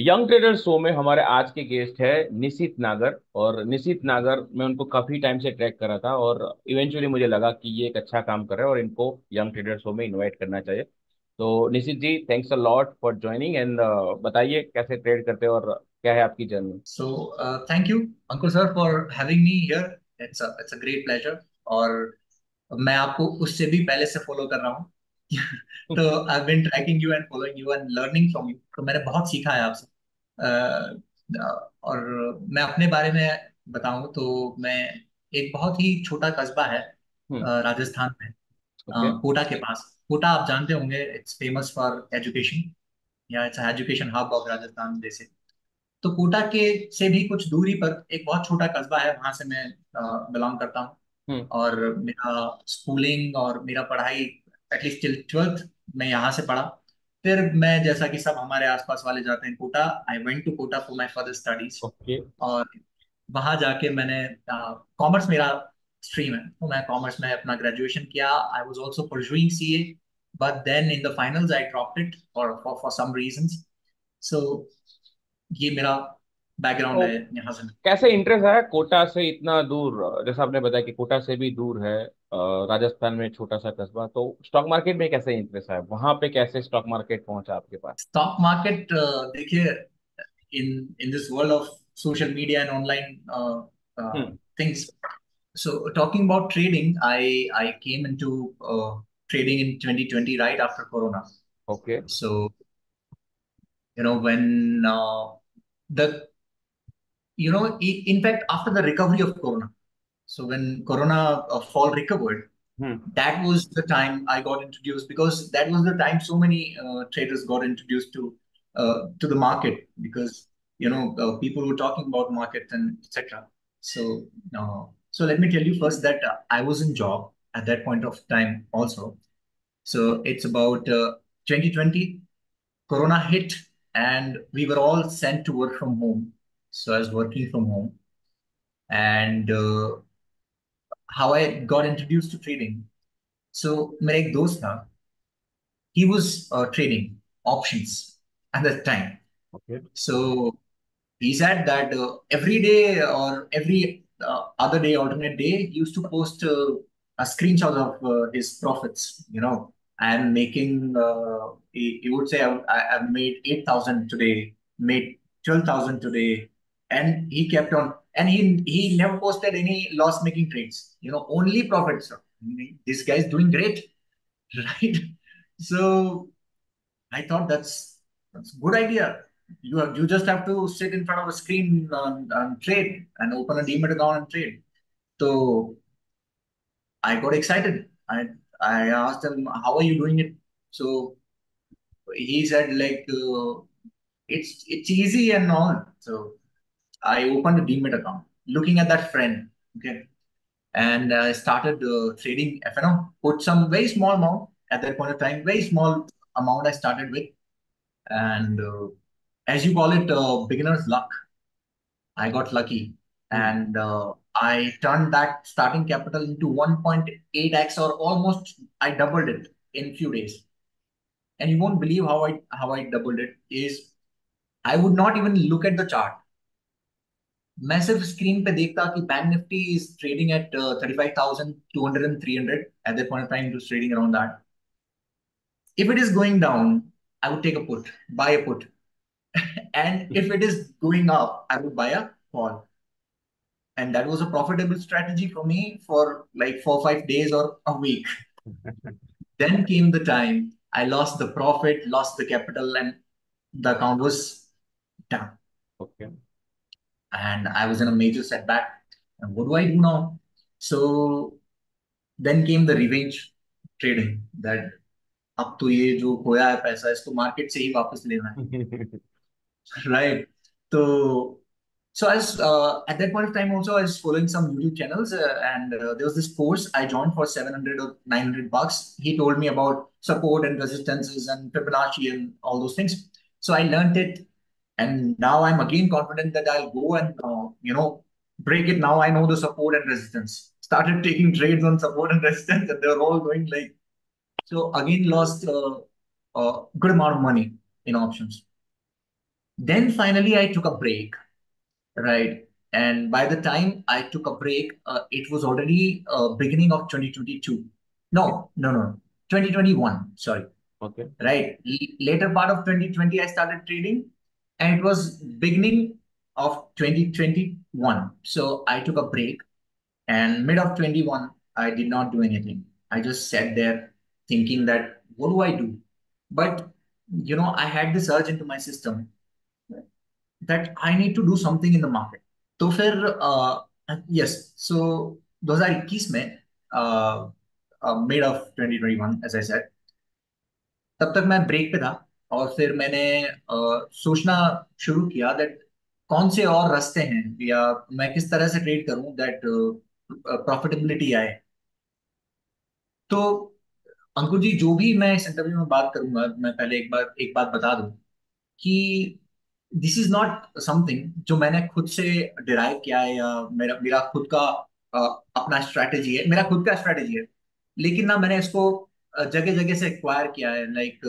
Young trader show में हमारे आज के गेस्ट है निशित नागर। और निशित नागर, मैं उनको काफी टाइम से ट्रैक करा था और इवेंचुअली मुझे लगा कि ये एक अच्छा काम कर रहे हैं और इनको यंग ट्रेडर शो में इनवाइट करना चाहिए। तो Nishit ji, thanks a lot for joining and बताइए कैसे ट्रेड करते हैं और क्या है आपकी journey. Thank you, Uncle Sir, for having me here. It's a great pleasure. और मैं आपको उससे भी पहले से फॉलो कर रहा हूँ। तो I've been tracking you and following you and learning from you. तो मैंने बहुत सीखा है आपसे। और मैं अपने बारे में बताऊं तो मैं एक बहुत ही छोटा कस्बा है हम्म। राजस्थान में, ओके। कोटा के पास। कोटा आप जानते होंगे, इट्स फेमस फॉर एजुकेशन, या it's education hub of Rajasthan जैसे। तो कोटा के से भी कुछ दूरी पर एक बहुत छोटा कस्बा है, वहां से मैं बिलोंग करता हूँ। हम्म। और मेरा स्कूलिंग और मेरा पढ़ाई एटलीस्ट टिल ट्वेल्थ मैं यहाँ से पढ़ा। फिर मैं, जैसा कि सब हमारे आसपास वाले जाते हैं Kota, I went to Kota for my further studies. Okay. और वहां जाके मैंने कॉमर्स मेरा स्ट्रीम है, तो मैं कॉमर्स में अपना ग्रेजुएशन किया। I was also pursuing CA, but then in the finals I dropped it for some reasons. So ये मेरा बैकग्राउंड तो है यहाँ से। कैसे इंटरेस्ट आया कोटा से इतना दूर? जैसा आपने बताया कि कोटा से भी दूर है, राजस्थान में छोटा सा कस्बा, तो स्टॉक मार्केट में कैसे इंटरेस्ट आया? वहां पे कैसे स्टॉक मार्केट पहुंचा आपके पास? स्टॉक मार्केट, देखिए, in in this world of social media and online hmm. Things, so talking about trading, I came into trading in 2020, right after corona. Okay. So when the in fact, after the recovery of corona, so when corona fall recovered, hmm. that was the time I got introduced, because that was the time so many traders got introduced to the market, because people were talking about market and etc. So so let me tell you first that I was in job at that point of time also. So it's about 2020, Corona hit, and we were all sent to work from home. So I was working from home, and how I got introduced to trading. So मेरा एक दोस्त था, he was trading options at that time. Okay. So he said that every day or every other day, alternate day, he used to post a screenshot of his profits. I'm making, he would say, I've made 8,000 today, made 12,000 today. And he kept on, and he never posted any loss making trades, only profits. This guy's doing great, right? So I thought that's a good idea. You just have to sit in front of a screen and trade and open a Demat account and trade. So I got excited. I asked him, how are you doing it? So he said, like, it's easy and all. So I opened a Demat account, looking at that friend. Okay. And I started trading FNO. Put some very small amount at that point of time, very small amount I started with. And as you call it, beginner's luck. I got lucky, hmm. and I turned that starting capital into 1.8x, or almost I doubled it in few days. And you won't believe how I doubled it is, I would not even look at the chart. मैं सिर्फ screen पे देखता कि bank Nifty is trading at 35,200 and 300 at that point of time. It was trading around that. If it is going down, I would take a put, buy a put. And if it is going up, I would buy a call. And that was a profitable strategy for me for like 4 or 5 days or a week. Then came the time I lost the profit, lost the capital, and the account was down. Okay. And I was in a major setback. And what do I do now? So then came the revenge trading, that अब तो ये जो खोया है पैसा, इसको market से ही वापस लेना है, right? So so as at that point of time also, I was following some YouTube channels, and there was this course I joined for 700 or 900 bucks. He told me about support and resistances and Fibonacci and all those things. So I learned it, and now I'm again confident that I'll go and break it. Now I know the support and resistance. Started taking trades on support and resistance, and they're all going like, so. Again, lost a good amount of money in options. Then finally I took a break, right? And by the time I took a break, it was already beginning of 2022. Okay. No, 2021. Sorry, okay. right? Later part of 2020, I started trading, and it was beginning of 2021. So I took a break, and mid of 21, I did not do anything. I just sat there thinking that what do I do? But I had this urge into my system that I need to do something in the market. तो फिर yes so 2021 में mid of 2021 as I said, तब तक मैं break पे था। और फिर मैंने सोचना शुरू किया दैट कौन से और रास्ते हैं या मैं किस तरह से ट्रेड करूं दैट प्रॉफिटेबिलिटी आए। तो अंकुर जी, जो भी मैं इस इंटरव्यू में बात करूंगा, मैं पहले एक बात बता दूं कि दिस इज नॉट समथिंग जो मैंने खुद से डिराइव किया है या मेरा मेरा खुद का अ, अपना स्ट्रैटेजी है, मेरा खुद का स्ट्रैटेजी है। लेकिन ना मैंने इसको जगह जगह से एक्वायर किया है, लाइक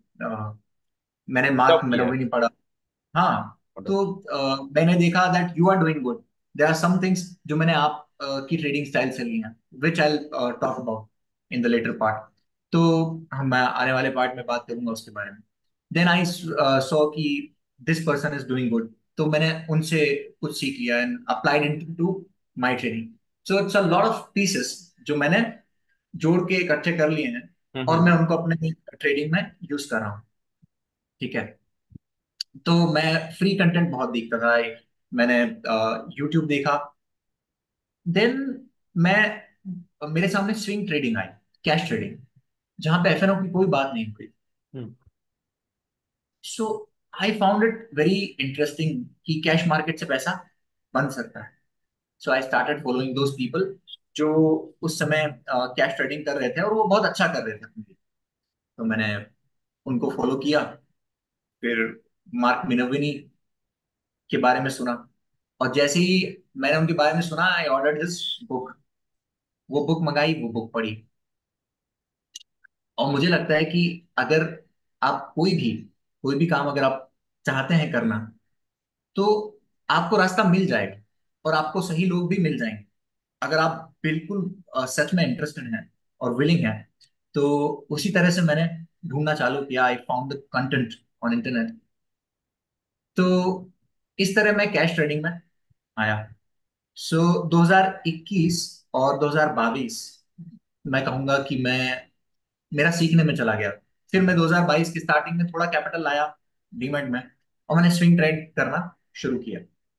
मैंने मार्क अडॉप्ट किया है। मेनोविनी पढ़ा। हाँ। तो अडॉप्ट। मैंने देखा that you are doing good. There are some things जो मैंने आप की ट्रेडिंग स्टाइल से ली हैं, which I talk about in the later part. तो मैं आने वाले पार्ट में बात करूंगा उसके बारे में। देन आई सॉ कि this person is doing good, तो मैंने उनसे कुछ सीख लिया and applied it to my trading. So it's a lot of pieces जो मैंने जोड़ के इकट्ठे कर लिए हैं, और मैं हम्म। उनको अपने ट्रेडिंग में यूज कर रहा हूँ। ठीक है। तो मैं फ्री कंटेंट बहुत देखता था। मैंने यूट्यूब देखा। देन मैं मेरे सामने स्विंग ट्रेडिंग आई, कैश ट्रेडिंग, जहां पे एफएनओ की कोई बात नहीं हुई। Hmm. So I found it very interesting कि कैश मार्केट से पैसा बन सकता है। So I started following those people जो उस समय कैश ट्रेडिंग कर रहे थे और वो बहुत अच्छा कर रहे थे अपने लिए। तो मैंने उनको फॉलो किया। फिर मार्क मिनोविनी के बारे में सुना, और जैसे ही मैंने उनके बारे में सुना, आई ऑर्डर्ड दिस बुक। वो बुक मंगाई, वो बुक पढ़ी। और मुझे लगता है कि अगर आप कोई भी काम अगर आप चाहते हैं करना, तो आपको रास्ता मिल जाएगा और आपको सही लोग भी मिल जाएंगे। अगर आप बिल्कुल सच में इंटरेस्टेड हैं और विलिंग हैं, तो उसी तरह से मैंने ढूंढना चालू किया। I found the content on internet. तो इस तरह मैं कैश ट्रेडिंग में आया। सो 2021 और 2022 मैं कहूंगा कि मैं मेरा सीखने में चला गया। फिर मैं 2022 की स्टार्टिंग में थोड़ा कैपिटल लाया डीमैट में, और मैंने स्विंग ट्रेड करना शुरू किया।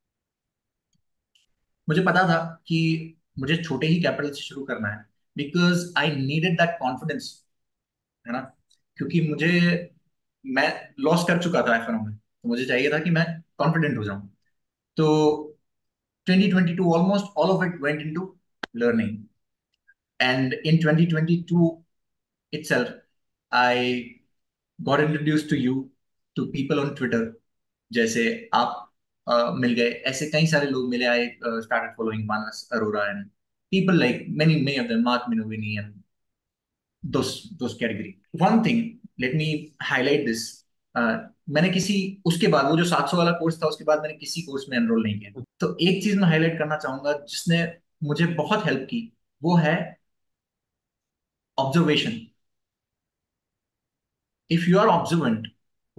मुझे पता था कि मुझे छोटे ही कैपिटल से शुरू करना है, because I needed that confidence, है ना। क्योंकि मैं लॉस कर चुका था एफएनओ में, तो मुझे चाहिए था कि मैं कॉन्फिडेंट हो जाऊं। तो 2022 almost all of it went into learning, and in 2022 itself I got introduced to you, to people on Twitter। जैसे आप मिल गए, ऐसे कई सारे लोग मिले। आई started following Manas Arora and people like many of them, Mark Minovini and those category। One thing, let me highlight this। मैंने किसी उसके बाद, वो जो 700 वाला कोर्स था, उसके बाद मैंने किसी कोर्स में एनरोल नहीं किया। तो एक चीज मैं हाईलाइट करना चाहूंगा जिसने मुझे बहुत हेल्प की, वो है observation. If you are observant,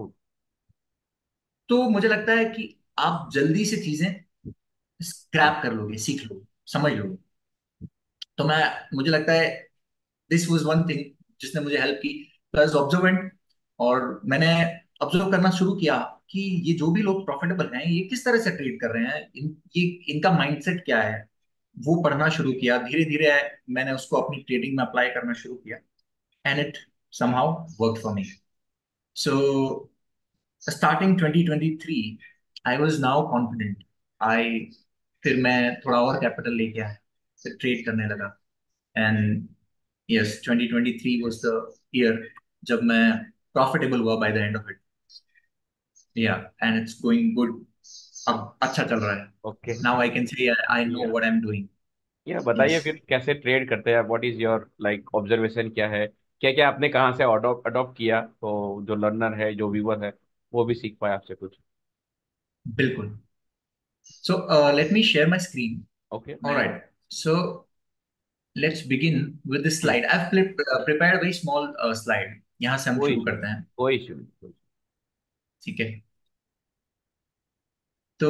तो मुझे लगता है कि आप जल्दी से चीजें स्क्रैप कर लोगे, सीख लोगे, समझ लोगे। तो मुझे लगता है दिस वाज वन थिंग जिसने मुझे हेल्प की, प्लस ऑब्जर्वेंट। और मैंने ऑब्जर्व करना शुरू किया कि ये जो भी लोग प्रॉफिटेबल हैं, ये किस तरह से ट्रेड कर रहे हैं, ये इनका माइंडसेट क्या है। वो पढ़ना शुरू किया धीरे धीरे। मैंने उसको अपनी ट्रेडिंग में अप्लाई करना शुरू किया, and it somehow worked for me। So starting 2023 I was now confident। I फिर मैं थोड़ा और कैपिटल लेके आया, फिर ट्रेड करने लगा। And yes, 2023 was the year जब मैं प्रॉफिटेबल हुआ by the end of it. Yeah, and it's going good. अब अच्छा चल रहा है। Okay. Now I can say I know yeah what I am doing. Yeah बताइए यस। फिर कैसे ट्रेड करते हैं, what is your like observation क्या है, क्या क्या आपने कहाँ से अडॉप्ट अडॉप्ट किया, तो जो लर्नर है जो व्यूअर है वो भी सीख पाए आपसे कुछ। बिल्कुल. So let me share my screen. Okay. All right. So let's begin with this hmm. slide. I've prepared a very small slide. यहाँ से हम कोई शुरू इशू करते नहीं, हैं. कोई इशू नहीं. ठीक है. तो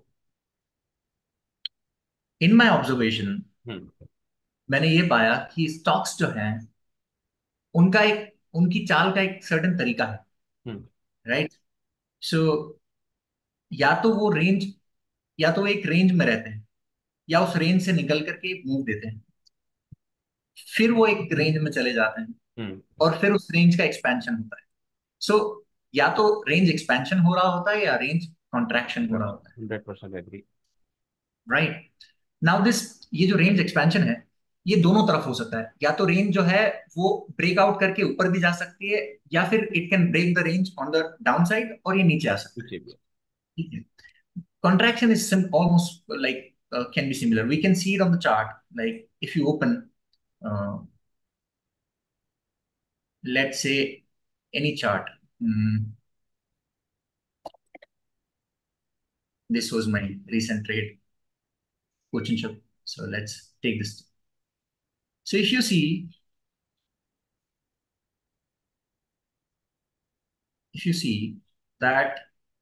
इन माय ऑब्जर्वेशन हम्म. मैंने ये पाया कि स्टॉक्स जो हैं उनका एक उनकी चाल का एक सर्टेन तरीका है. हम्म. राइट. सो या तो वो रेंज या तो वो एक रेंज में रहते हैं या उस रेंज से निकल करके मूव देते हैं, फिर वो एक रेंज में चले जाते हैं हम्म. और फिर उस रेंज का एक्सपेंशन होता है. सो या तो रेंज एक्सपेंशन हो रहा होता है या रेंज कॉन्ट्रैक्शन हो रहा होता है. 100% एग्री. राइट. नाउ दिस ये जो रेंज एक्सपेंशन है ये दोनों तरफ हो सकता है. या तो रेंज जो है वो ब्रेक आउट करके ऊपर भी जा सकती है या फिर it can break the range on the downside और ये नीचे आ सकता है. पीछे भी. ठीक है. Contraction is almost like can be similar. We can see it on the chart. Like if you open, uh, let's say any chart. This was my recent trade, coaching shop. So let's take this. So if you see that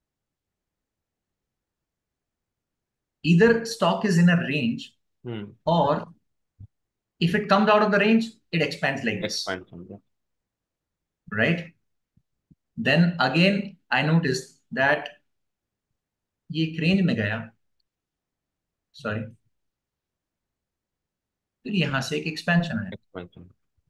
either stock is in a range hmm. or if it comes out of the range, it expands like this, expansion. right? Then again, I noticed that ये एक range में गया. Sorry. फिर यहां से एक expansion है. Expansion.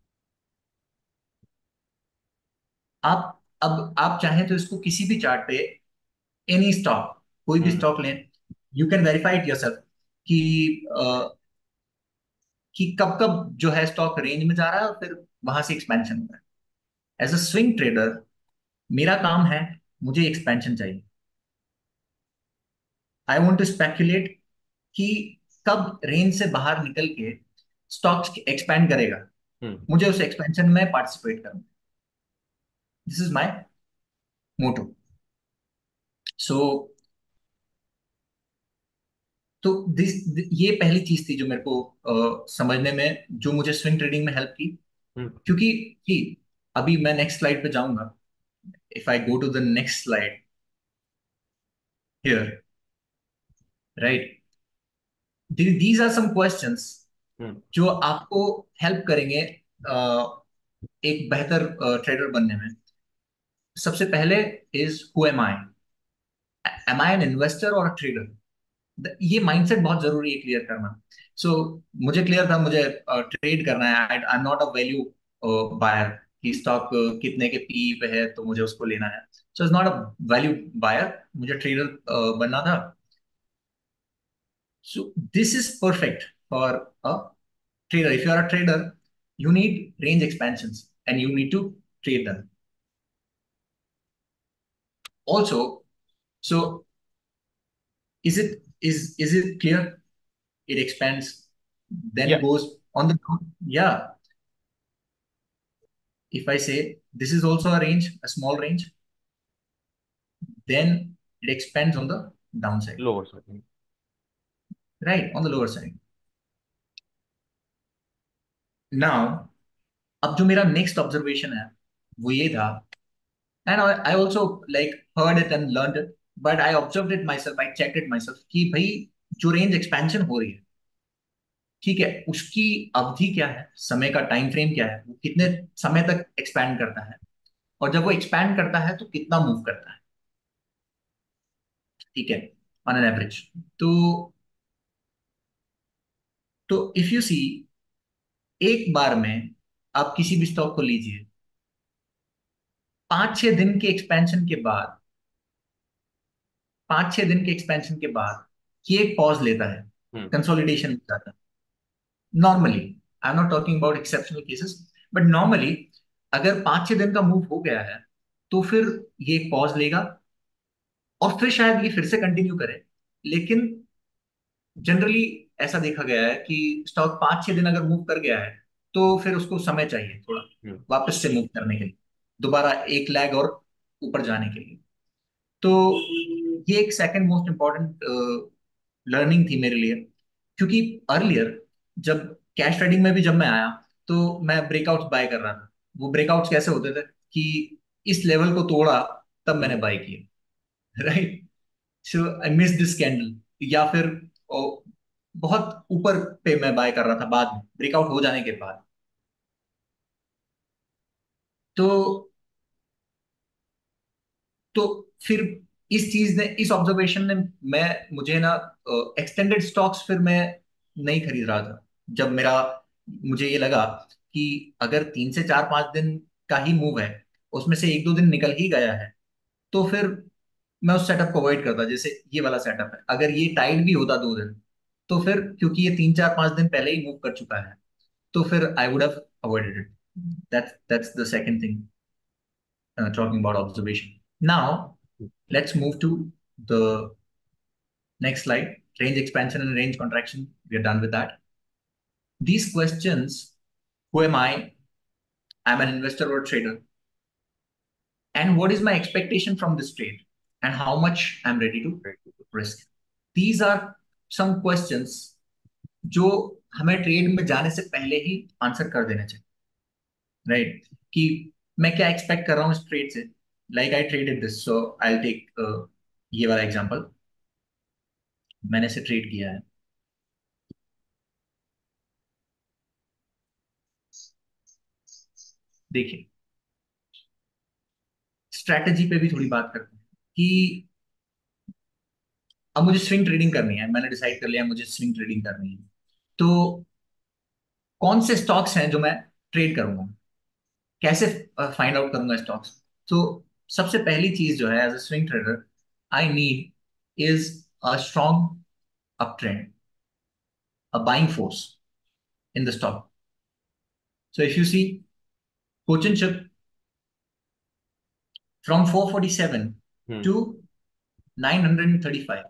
आप चाहें तो इसको किसी भी चार्ट पे एनी स्टॉक कोई भी हम्म. स्टॉक लें. You can verify it yourself कि कि कब कब जो है स्टॉक रेंज में जा रहा है और फिर वहां से एक्सपेंशन हो रहा है. एज अ स्विंग ट्रेडर मेरा काम है, मुझे एक्सपेंशन चाहिए. आई वांट टू स्पेकुलेट कि कब रेंज से बाहर निकल के स्टॉक एक्सपेंड करेगा. हम्म. मुझे उस एक्सपेंशन में पार्टिसिपेट करना. This is my motto. So तो ये पहली चीज थी जो मेरे को समझने में, जो मुझे स्विंग ट्रेडिंग में हेल्प की. हम्म. क्योंकि कि अभी मैं नेक्स्ट स्लाइड पे जाऊंगा. If I go to the next slide here. Right. These are some questions hmm. जो आपको हेल्प करेंगे एक बेहतर ट्रेडर बनने में. सबसे पहले is who am I an investor और अ ट्रेडर. ये माइंडसेट बहुत जरूरी है क्लियर करना. सो मुझे क्लियर था मुझे ट्रेड करना है. I am not a value buyer कि स्टॉक कितने के पी पे है तो मुझे उसको लेना है. So it's not a value buyer. मुझे ट्रेडर बनना था. So this is perfect for a trader. If you are a trader, you need range expansions and you need to trade them. Also, so is it clear? It expands, या. then goes on the yeah. If I say this is also a range, a small range, then it expands on the downside, lower side. right? On the lower side. Now, अब जो मेरा next observation है वो ये था. And I also like heard it and learned it, but I observed it myself. I checked it myself कि भाई जो रेंज एक्सपेंशन हो रही है, ठीक है, उसकी अवधि क्या है, समय का टाइम फ्रेम क्या है, वो कितने समय तक एक्सपैंड करता है और जब वो एक्सपैंड करता है तो कितना मूव करता है. ठीक है. On an average. तो इफ यू सी एक बार में आप किसी भी स्टॉक को लीजिए, 5-6 दिन के एक्सपेंशन के बाद 5-6 दिन के एक्सपेंशन के बाद ये एक पॉज लेता है, हम्म. कंसोलिडेशन जाता है. Normally I am not talking about exceptional cases, but normally अगर 5-6 दिन का मूव हो गया है तो फिर ये एक पॉज लेगा और फिर शायद ये फिर से कंटिन्यू करे. लेकिन जनरली ऐसा देखा गया है कि स्टॉक 5-6 दिन अगर मूव कर गया है तो फिर उसको समय चाहिए थोड़ा हम्म. वापस से मूव करने के लिए, दोबारा एक लैग और ऊपर जाने के लिए. तो ये एक सेकंड मोस्ट इम्पॉर्टेंट लर्निंग थी मेरे लिए, क्योंकि अर्लियर जब कैश ट्रेडिंग में भी जब मैं आया तो मैं ब्रेकआउट्स बाय कर रहा था। वो ब्रेकआउट्स कैसे होते थे कि इस लेवल को तोड़ा तब मैंने बाय किया, right. So I miss this candle, या फिर बहुत ऊपर पे मैं बाय कर रहा था बाद में ब्रेकआउट हो जाने के बाद। तो तो फिर इस चीज ने, इस ऑब्जर्वेशन ने, मैं मुझे ना एक्सटेंडेड स्टॉक्स फिर मैं नहीं खरीद रहा था। जब मेरा, मुझे ये लगा कि अगर 3 से 4 5 दिन का ही मूव है, उसमें से 1 2 दिन निकल ही गया है, तो फिर मैं उस सेटअप को अवॉइड करता। जैसे ये वाला सेटअप है, अगर ये टाइट भी होता 2 दिन, तो फिर क्योंकि ये 3 4 5 दिन पहले ही मूव कर चुका है, तो फिर I would have avoided it. That's the second thing, talking about observation. Now, let's move to the next slide, range expansion and range contraction. We are done with that. These questions, who am I? I'm an investor or trader. And what is my expectation from this trade? And how much I'm ready to risk? These are some questions जो हमें trade में जाने से पहले ही answer कर देना चाहिए, right. कि मैं क्या एक्सपेक्ट कर रहा हूँ इस ट्रेड से। Like I traded this, so I take ये वाला एग्जांपल। मैंने इसे ट्रेड किया है। देखिए, स्ट्रैटेजी पे भी थोड़ी बात करते हैं कि अब मुझे स्विंग ट्रेडिंग करनी है। मैंने डिसाइड कर लिया मुझे स्विंग ट्रेडिंग करनी है। तो कौन से स्टॉक्स हैं जो मैं ट्रेड करूंगा, कैसे फाइंड आउट करूंगा स्टॉक्स। तो सबसे पहली चीज जो है as a swing trader I need is a strong up trend, a buying force in the stock. So if you see Fortune chip from 447 hmm. to 935,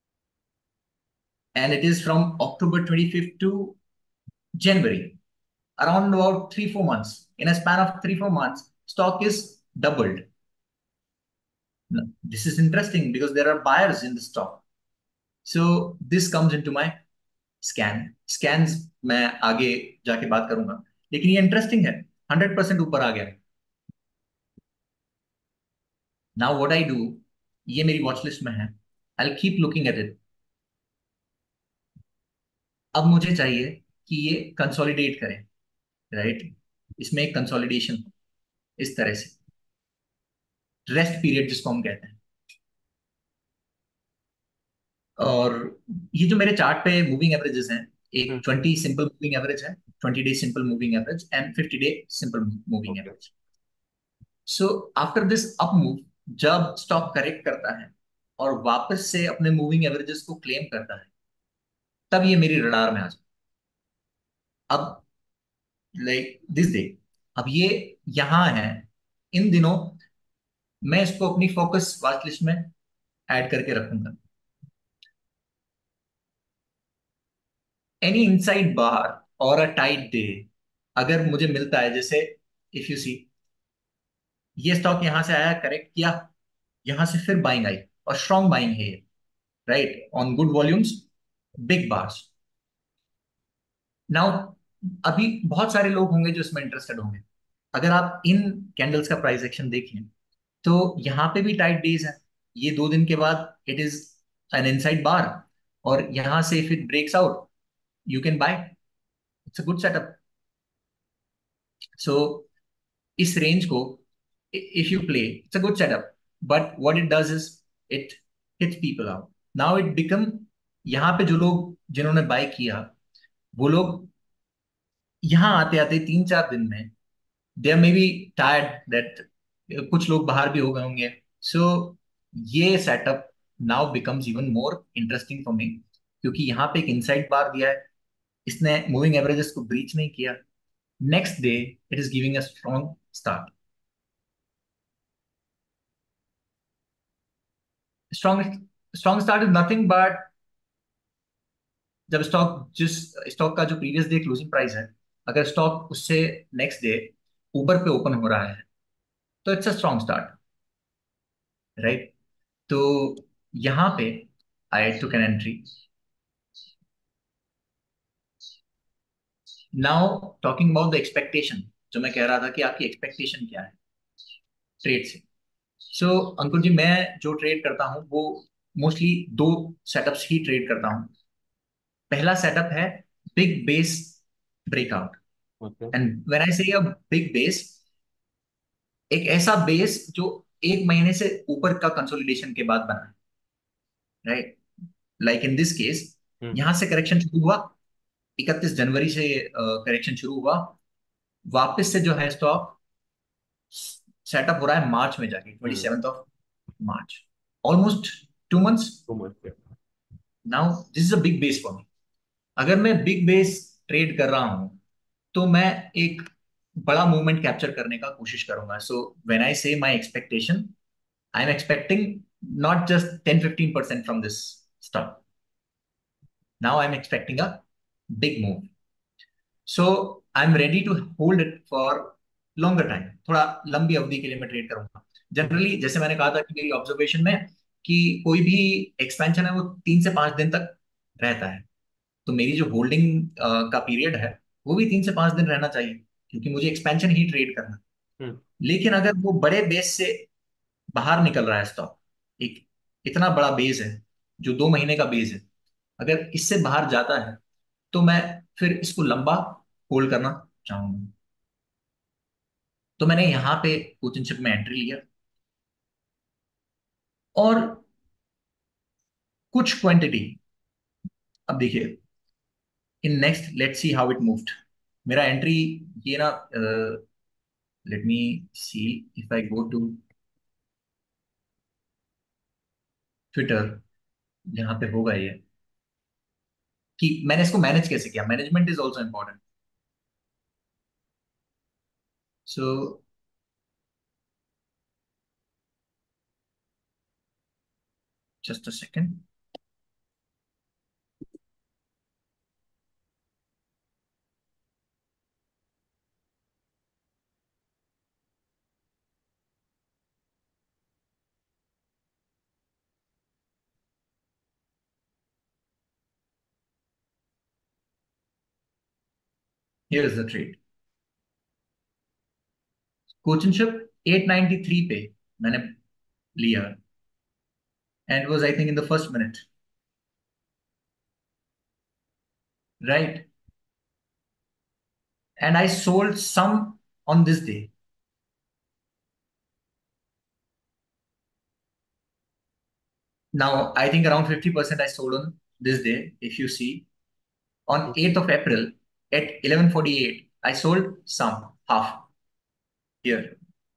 and it is from October 25th to January, around about 3 4 months. In a span of 3 4 months, stock is doubled. Now, this is interesting because there are buyers in the stock. So this comes into my scans मैं आगे जाके बात करूंगा, लेकिन ये interesting है, 100% ऊपर आ गया है। नाउ व्हाट आई डू, ये मेरी वॉच लिस्ट में है, I keep looking at it. अब मुझे चाहिए कि ये कंसोलिडेट करें, राइट। इसमें एक कंसोलिडेशन इस तरह से, रेस्ट पीरियड जिसको हम कहते हैं। और ये जो मेरे चार्ट पे मूविंग एवरेजेस हैं, एक हम्म। 20 सिंपल मूविंग एवरेज है, 20 day simple moving average and 50 day simple moving okay. Average. So after this up move, जब स्टॉक करेक्ट करता है और वापस से अपने मूविंग एवरेजेस को क्लेम करता है, तब ये मेरी रडार में आ जाए। अब लाइक दिस डे, अब ये यहाँ है इन दिनों, मैं इसको अपनी फोकस वॉच लिस्ट में ऐड करके रखूंगा। एनी इनसाइड बार और अ टाइट डे अगर मुझे मिलता है, जैसे इफ यू सी, ये स्टॉक यहां से आया, करेक्ट किया, यहां से फिर बाइंग आई और स्ट्रॉन्ग बाइंग है, right, on good volumes, big bars. Now अभी बहुत सारे लोग होंगे जो इसमें इंटरेस्टेड होंगे। अगर आप इन कैंडल्स का प्राइस एक्शन देखें, तो यहाँ पे भी टाइट डेज है। ये 2 दिन के बाद it is an inside bar, और यहां से if it breaks out you can buy, it's a good setup. So इस रेंज को if you play, it's a good setup, but what it does is it hits people out. Now it become, यहाँ पे जो लोग जिन्होंने bye किया, वो लोग यहाँ आते आते 3 4 दिन में they may be tired that, कुछ लोग बाहर भी हो गए होंगे। सो ये setup now becomes even more interesting for me, क्योंकि यहाँ पे एक इनसाइड बार दिया है, इसने मूविंग एवरेजेस को ब्रीच नहीं किया। Next day it is giving a strong start. Strong strong start is nothing but, जब स्टॉक, जिस स्टॉक का जो प्रीवियस डे क्लोजिंग प्राइस है, अगर स्टॉक उससे नेक्स्ट डे ऊपर पे ओपन हो रहा है, तो it's a strong start, right. तो यहाँ पे I took an entry. Now talking about the expectation, जो मैं कह रहा था कि आपकी एक्सपेक्टेशन क्या है ट्रेड से। सो अंकुर जी, मैं जो ट्रेड करता हूँ वो मोस्टली दो सेटअप्स ही ट्रेड करता हूँ। पहला सेटअप है big base breakout. Okay. And when I say a big base, एक ऐसा बेस जो एक महीने से ऊपर का कंसोलिडेशन के बाद बना है, right? Like in this case, hmm. यहां से करेक्शन शुरू हुआ, 31 जनवरी से करेक्शन शुरू हुआ, वापस से जो है स्टॉक सेटअप हो रहा है मार्च में जाके, twenty hmm. Seventh of March, almost 2 months. Two month. Now this is a big base for me. अगर मैं बिग बेस ट्रेड कर रहा हूं तो मैं एक बड़ा मूवमेंट कैप्चर करने का कोशिश करूंगा। सो when I say my expectation, I am expecting not just 10-15% from this stock. Now I am expecting a big move. So I am ready to hold it for longer time. थोड़ा लंबी अवधि के लिए मैं ट्रेड करूंगा। Generally जैसे मैंने कहा था कि मेरी ऑब्जर्वेशन में कि कोई भी एक्सपेंशन है वो 3 से 5 दिन तक रहता है। तो मेरी जो होल्डिंग का पीरियड है वो भी 3 से 5 दिन रहना चाहिए, क्योंकि मुझे एक्सपेंशन ही ट्रेड करना है। हम्म। लेकिन अगर वो बड़े बेस से बाहर निकल रहा है स्टॉक, एक इतना बड़ा बेस है जो 2 महीने का बेस है, अगर इससे बाहर जाता है तो मैं फिर इसको लंबा होल्ड करना चाहूंगा। तो मैंने यहाँ पे कोचिंगशिप में एंट्री लिया और कुछ क्वांटिटी। अब देखिए, in next let's see how it moved. मेरा एंट्री ये ना, let me see if I go to Twitter, जहाँ पे होगा ये कि मैंने इसको मैनेज कैसे किया। Management is also important. So just a second. Here is the trade. कोचिंगशिप 893 पे मैंने लिया, and was I think in the first minute, right? And I sold some on this day. Now, I think around 50% I sold on this day. If you see, on 8th of April at 11:48, I sold some, half here,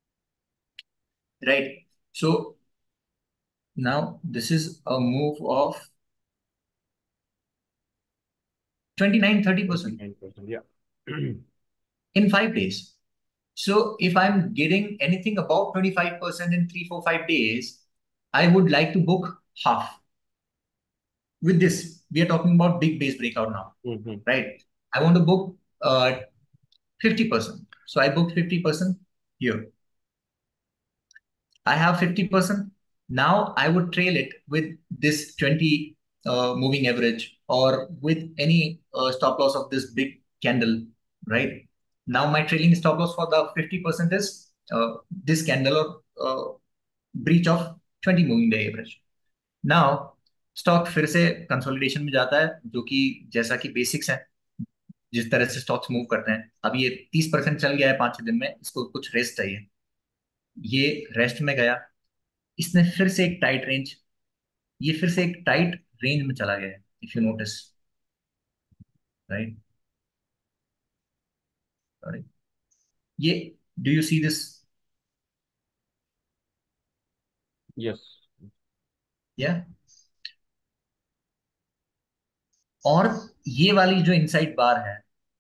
right? So now this is a move of 29-30% 9%, yeah. in 5 days. So if I'm getting anything about 25% in 3, 4, 5 days, I would like to book half. With this, we are talking about big base breakout now, Mm-hmm. right? I want to book 50%. So I booked 50% here. I have 50%. Now I would trail it with this 20 moving average, or with any stop loss of this big candle, right? Now my trailing stop loss for the 50% is this candle, or breach of 20 moving day average. Now stock फिर से consolidation में जाता है, जो कि जैसा कि basics है, जिस तरह से स्टॉक्स मूव करते हैं। अब ये 30% चल गया है 5-6 दिन में, इसको कुछ रेस्ट चाहिए। ये रेस्ट में गया, इसने फिर से एक टाइट रेंज, ये फिर से एक टाइट रेंज में चला गया है, इफ यू नोटिस, राइट? ये, do you see this? Yes. Yeah, और ये वाली जो इनसाइड बार है,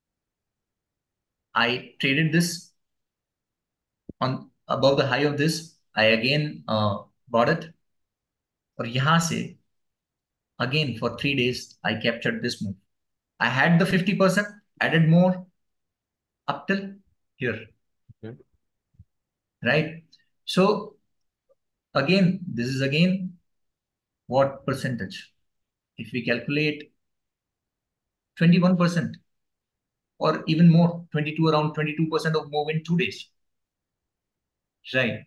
I traded this on above the high of this, I again bought it, और यहां से again for 3 days I captured this move. I had the 50%, added more up till here, Okay. right? So again, this is again What percentage? If we calculate 21% or even more, 22, around 22% of move in 2 days. Right.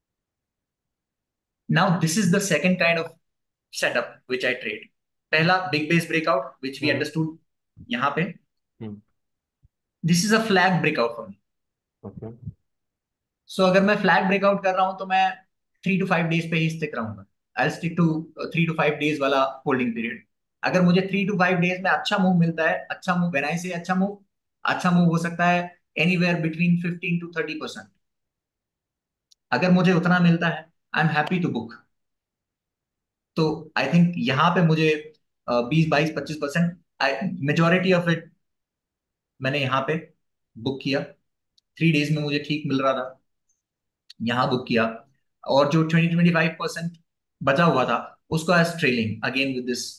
Now, this is the second kind of setup which I trade. पहला big base breakout, which we hmm. understood यहाँ पे. Hmm. This is a flag breakout for me. Okay. So अगर मैं flag breakout कर रहा हूँ तो मैं 3 to 5 days पे ही स्टिक रहूंगा. I'll stick to 3 to 5 days वाला होल्डिंग पीरियड. अगर मुझे 3 to 5 days में अच्छा मूव मिलता है, अच्छा मूव, व्हेन आई से अच्छा मूव हो सकता है एनीवेयर बिटवीन 15 to 30%. अगर मुझे उतना मिलता है, I am happy to book. तो आई थिंक यहाँ पे मुझे 20, 22, 25%, मेजोरिटी ऑफ इट मैंने यहाँ पे बुक किया. 3 days में मुझे ठीक मिल रहा था, यहाँ बुक किया. और जो 20, 25% बचा हुआ था उसको as trailing again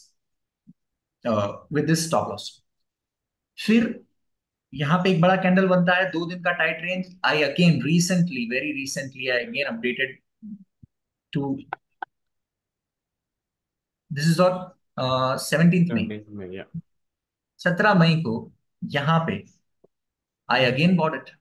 with this stop loss. फिर यहाँ पे एक बड़ा कैंडल बनता है, 2 दिन का tight range. I again recently, very recently, I again updated to this is on 17th May. 17 में या। 17 मई को यहाँ पे I again bought it.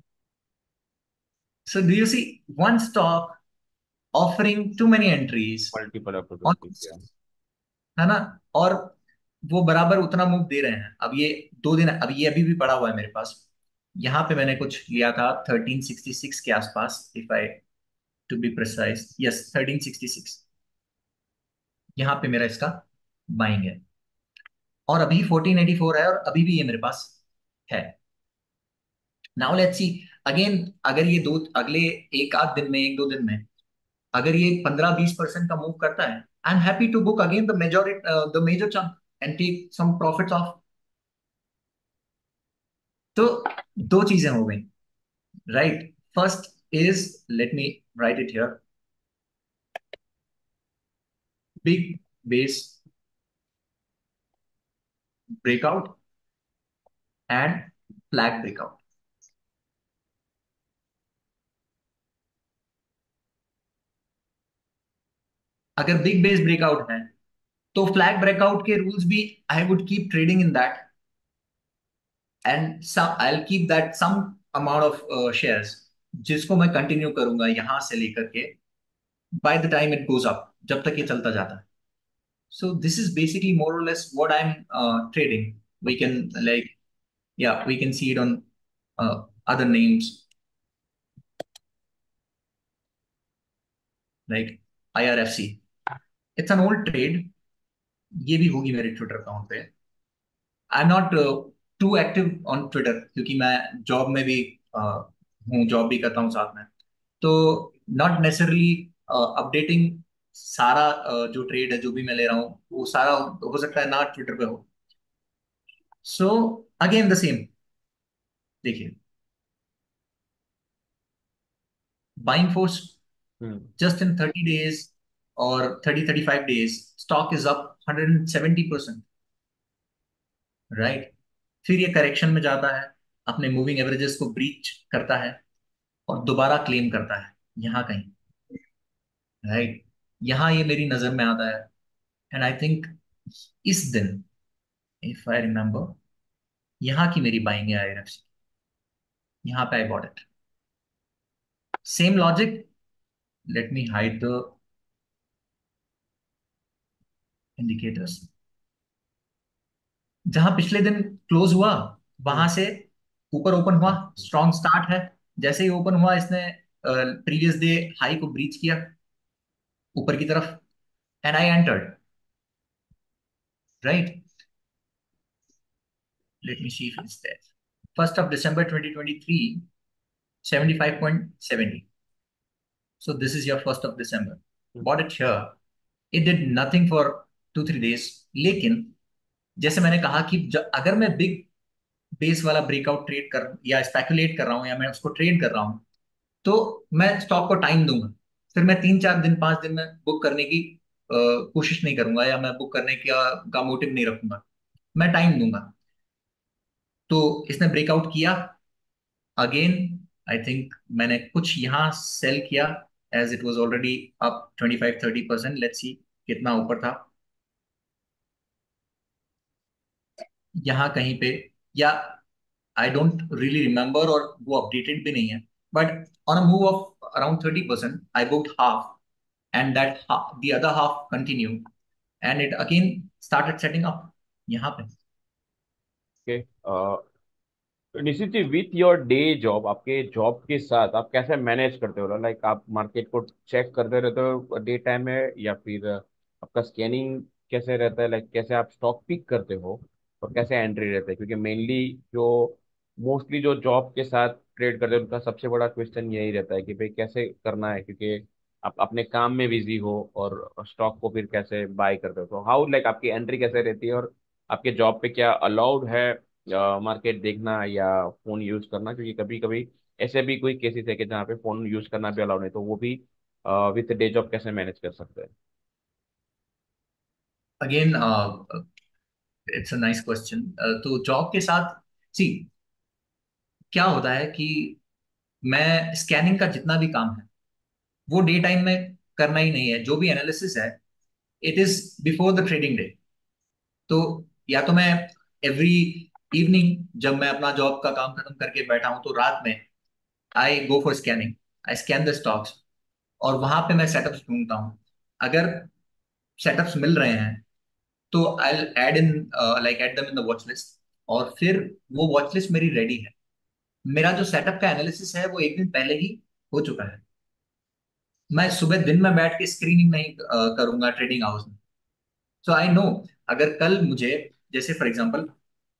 So do you see one stock offering too many entries multiple on, opportunities या। है ना. और वो बराबर उतना मूव दे रहे हैं. अब ये 2 दिन, अब ये अभी भी पड़ा हुआ है मेरे पास. यहाँ पे मैंने कुछ लिया था 1366 के आसपास, if I to be precise, yes 1366. यहाँ पे मेरा इसका बाइंग है. और अभी 1484 है और अभी भी ये मेरे पास है. नाउ लेट्स सी अगेन, अगर ये दो अगले एक आध दिन में, 1 2 दिन में अगर ये 15-20% का मूव करता है, I am happy to book again the major chunk and take some profits off. तो दो चीजें हो गई. Right. First is, let me write it here, big base breakout and flag breakout. अगर बिग बेस ब्रेकआउट है तो flag breakout के rules भी I would keep trading in that, and some I will keep that some amount of shares जिसको मैं continue करूंगा यहां से लेकर के by the time it goes up, जब तक ये चलता जाता है. So this is basically more or less what I'm trading. We can like, yeah, we can see it on other names like IRFC. It's an old trade. ये भी होगी मेरे ट्विटर अकाउंट पे. I am not too active on Twitter क्योंकि मैं job में भी हूँ, जॉब भी करता हूँ साथ में. तो नॉट नेसेसरली अपडेटिंग सारा जो ट्रेड है जो भी मैं ले रहा हूँ वो सारा हो सकता है ना ट्विटर पे हो. So again the same. देखिए, buying force hmm. just in 30 days or 30 35 days stock is up 170%. Right. फिर ये करेक्शन में जाता है, अपने मूविंग एवरेजेस को ब्रीच करता है और दोबारा क्लेम करता है यहाँ कहीं. राइट. यहाँ ये मेरी नजर में आता है एंड आई थिंक इस दिन, इफ आई रिमेम्बर, यहाँ की मेरी बाइंग है आईआरएफसी. यहाँ पे I bought it. Same logic. Let me hide the indicators. जहां पिछले दिन क्लोज हुआ हम्म। वहां से ऊपर ओपन हुआ, स्ट्रॉन्ग स्टार्ट है. जैसे ही ओपन हुआ इसने प्रीवियस डे हाई को ब्रीच किया ऊपर की तरफ and I entered. Right. Let me see if it's there. 1 December 2023, 75.70. So this is your 1 December. Bought it here. It did nothing for 2 3 days. लेकिन जैसे मैंने कहा कि अगर मैं बिग बेस वाला ब्रेकआउट ट्रेड कर या स्पेकुलेट कर रहा हूँ या मैं उसको ट्रेड कर रहा हूँ तो मैं स्टॉक को टाइम दूंगा. फिर मैं 3 4 दिन 5 दिन में बुक करने की कोशिश नहीं करूंगा या मैं बुक करने का मोटिव नहीं रखूंगा. मैं टाइम दूंगा. तो इसने ब्रेकआउट किया अगेन. आई थिंक मैंने कुछ यहाँ सेल किया as it was already up 25 30%. लेट्स सी कितना ऊपर था, यहाँ कहीं पे, या आई डोंट रियली रिमेम्बर, और वो अपडेटेड भी नहीं है, but on a move of around 30% I booked half, and that the other half continued, and it again started setting up यहाँ पे. ओके। निश्चित ही विथ योर डे जॉब, आपके जॉब के साथ आप कैसे मैनेज करते हो? लाइक आप मार्केट को चेक करते रहते हो डे टाइम में, या फिर आपका स्कैनिंग कैसे रहता है? लाइक कैसे आप स्टॉक पिक करते हो और कैसे एंट्री रहता है? क्योंकि मेनली जो मोस्टली जो जॉब के साथ ट्रेड करते हैं उनका सबसे बड़ा क्वेश्चन यही रहता है कि भाई कैसे करना है, क्योंकि आप अपने काम में बिजी हो और स्टॉक को फिर कैसे बाय करते हो। तो हाउ लाइक आपकी एंट्री कैसे रहती है, और आपके जॉब पे क्या अलाउड है मार्केट देखना या फोन यूज करना? क्योंकि कभी कभी ऐसे भी कोई केसेस है कि जहाँ पे फोन यूज करना भी अलाउड नहीं, तो वो भी विथ डे जॉब कैसे मैनेज कर सकते हैं? Again it's a nice question. तो जॉब के साथ, सी, क्या होता है कि मैं स्कैनिंग का जितना भी काम है वो डे टाइम में करना ही नहीं है. जो भी एनालिसिस है, it is before the trading day. तो या तो मैं एवरी इवनिंग, जब मैं अपना जॉब का काम खत्म करके बैठा हूं, तो रात में I go for scanning. I scan the stocks, और वहां पे मैं सेटअप्स ढूंढता हूँ. अगर सेटअप्स मिल रहे हैं तो I add in, like add them in the watch list, और फिर वो वॉच लिस्ट मेरी रेडी है. मेरा जो सेटअप का एनालिसिस है वो एक दिन पहले ही हो चुका है. मैं सुबह दिन में बैठ के स्क्रीनिंग नहीं करूंगा ट्रेडिंग आवर्स में. सो आई नो, अगर कल मुझे, जैसे फॉर एग्जांपल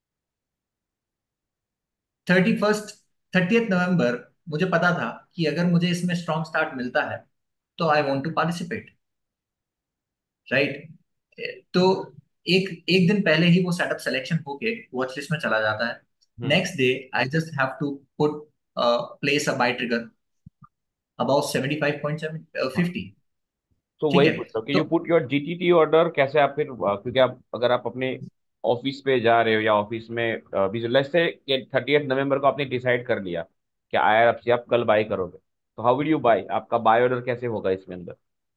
31st 30th नवंबर, मुझे पता था कि अगर मुझे इसमें स्ट्रॉन्ग स्टार्ट मिलता है तो I want to participate, right? तो एक एक दिन पहले ही वो सेटअप सिलेक्शन होके वॉच लिस्ट में चला जाता है. Hmm. Next day I just have to put place a buy trigger about 75.750. तो ठीक वही है. पूछ रहा हूँ कि तो you put your GTT order कैसे आप फिर क्योंकि आप अगर आप अपने ऑफिस पे जा रहे हो या ऑफिस में विजुअलाइज से 30th नवंबर को आपने डिसाइड कर लिया कि आया अब से आप कल बाय करोगे, तो हाउ विल यू बाय? आपका बाय ऑर्डर कैसे होगा इसमें अंदर?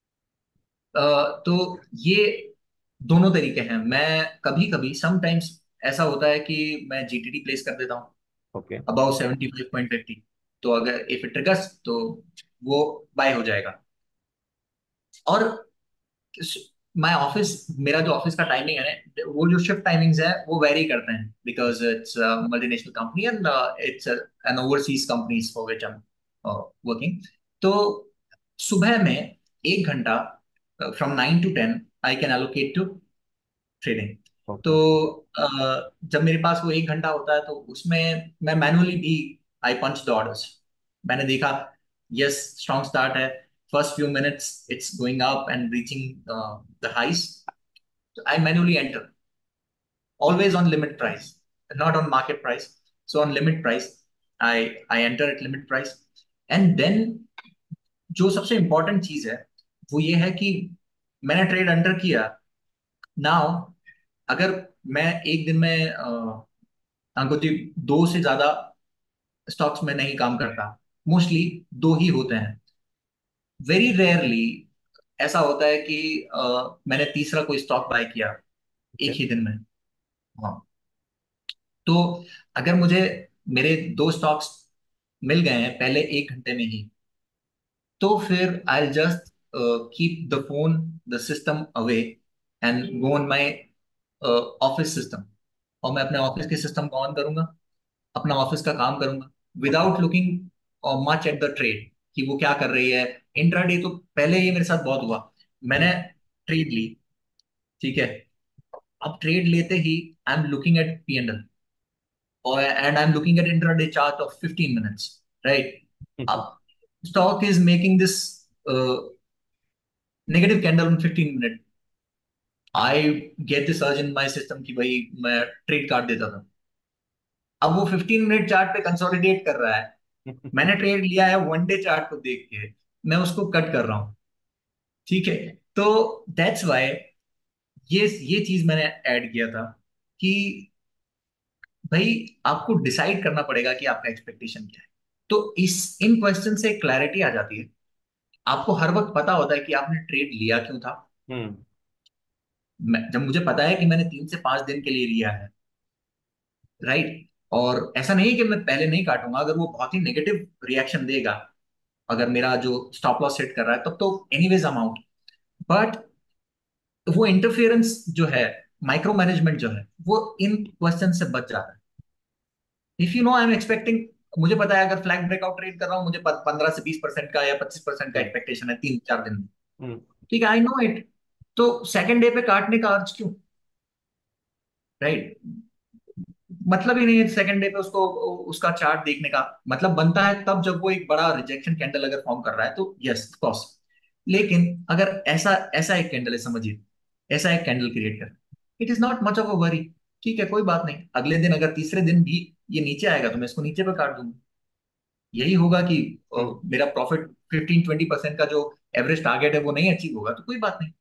तो ये दोनों तरीके हैं. मैं कभी कभी समटाइम्स ऐसा होता है कि मैं जीटीडी प्लेस कर देता हूँ ओके। अबाउट 75.50. तो अगर इफ इट ट्रिगर्स तो वो बाय हो जाएगा. और माय ऑफिस, मेरा जो ऑफिस का टाइमिंग है ना, वो जो शिफ्ट टाइमिंग्स है वो वेरी करते हैं, because it's multinational company and it's an overseas companies for which I am working. तो सुबह में 1 घंटा from 9 to 10 I can allocate to trading. तो ओके। जब मेरे पास वो 1 घंटा होता है तो उसमें मैं मैनुअली भी आई पंच द ऑर्डर्स. मैंने देखा, यस, स्ट्रॉन्ग स्टार्ट है, first few minutes it's going up and reaching the highs. I manually enter, always on limit price, not on market price. So on limit price I I enter at limit price. And then जो सबसे important चीज है वो ये है कि मैंने trade under किया. नाउ अगर मैं एक दिन में अंकुर जी 2 से ज्यादा स्टॉक्स में नहीं काम करता, मोस्टली 2 ही होते हैं. वेरी रेयरली ऐसा होता है कि मैंने तीसरा कोई स्टॉक बाय किया एक ओके। ही दिन में. हाँ. तो अगर मुझे मेरे 2 स्टॉक्स मिल गए हैं पहले 1 घंटे में ही, तो फिर I just keep the phone, the system away, and go on my office system. और मैं अपने ऑफिस के सिस्टम को ऑन करूंगा, अपना ऑफिस का काम करूंगा, okay. Without looking much at the trade कि वो क्या कर रही है. इंट्राडे तो पहले ये मेरे साथ बहुत हुआ. मैंने ट्रेड ली, ठीक है. अब ट्रेड लेते ही I am looking at P&L, और and I am looking at intraday chart of 15 minutes, right? अब stock is making this negative candle on 15 minute. I get this urge in my system कि भाई मैं trade काट देता था. अब वो 15 मिनट चार्ट पे कंसोलिडेट कर रहा है. मैंने ट्रेड लिया है वन डे चार्ट को देख के, मैं उसको कट कर रहा हूँ. ठीक है. तो दैट्स वाई ये चीज मैंने ऐड किया था कि भाई आपको डिसाइड करना पड़ेगा कि आपका एक्सपेक्टेशन क्या है. तो इस इन क्वेश्चन से क्लैरिटी आ जाती है. आपको हर वक्त पता होता है कि आपने ट्रेड लिया क्यों था, हम्म। जब मुझे पता है कि मैंने 3 से 5 दिन के लिए लिया है, राइट, और ऐसा नहीं है कि मैं पहले नहीं काटूंगा, अगर वो बहुत ही नेगेटिव रिएक्शन देगा, अगर मेरा जो स्टॉप लॉस सेट कर रहा है, तब तो एनीवेज अमाउंट। बट वो इंटरफेरेंस जो है, माइक्रो मैनेजमेंट जो है, वो इन क्वेश्चन से बच जाता है। If you know I am expecting, मुझे पता है अगर फ्लैग ब्रेकआउट ट्रेड कर रहा हूँ, मुझे 15 से 20% का या 25% का हम्म। एक्सपेक्टेशन है 3 4 दिन में। हम्म। ठीक है, आई नो इट। तो सेकंड डे पे काटने का अर्ज क्यों, राइट? मतलब ही नहीं है सेकंड डे पे उसको, उसका चार्ट देखने का मतलब बनता है तब जब वो एक बड़ा रिजेक्शन कैंडल अगर फॉर्म कर रहा है, तो यस ऑफ। लेकिन अगर ऐसा ऐसा एक कैंडल है, समझिए, ऐसा एक कैंडल क्रिएट कर, it is not much of a worry. ठीक है, कोई बात नहीं, अगले दिन अगर तीसरे दिन भी ये नीचे आएगा तो मैं इसको नीचे पे काट दूंगा। यही होगा कि हम्म। मेरा प्रॉफिट 15-20% का जो एवरेज टारगेट है वो नहीं अचीव होगा, तो कोई बात नहीं,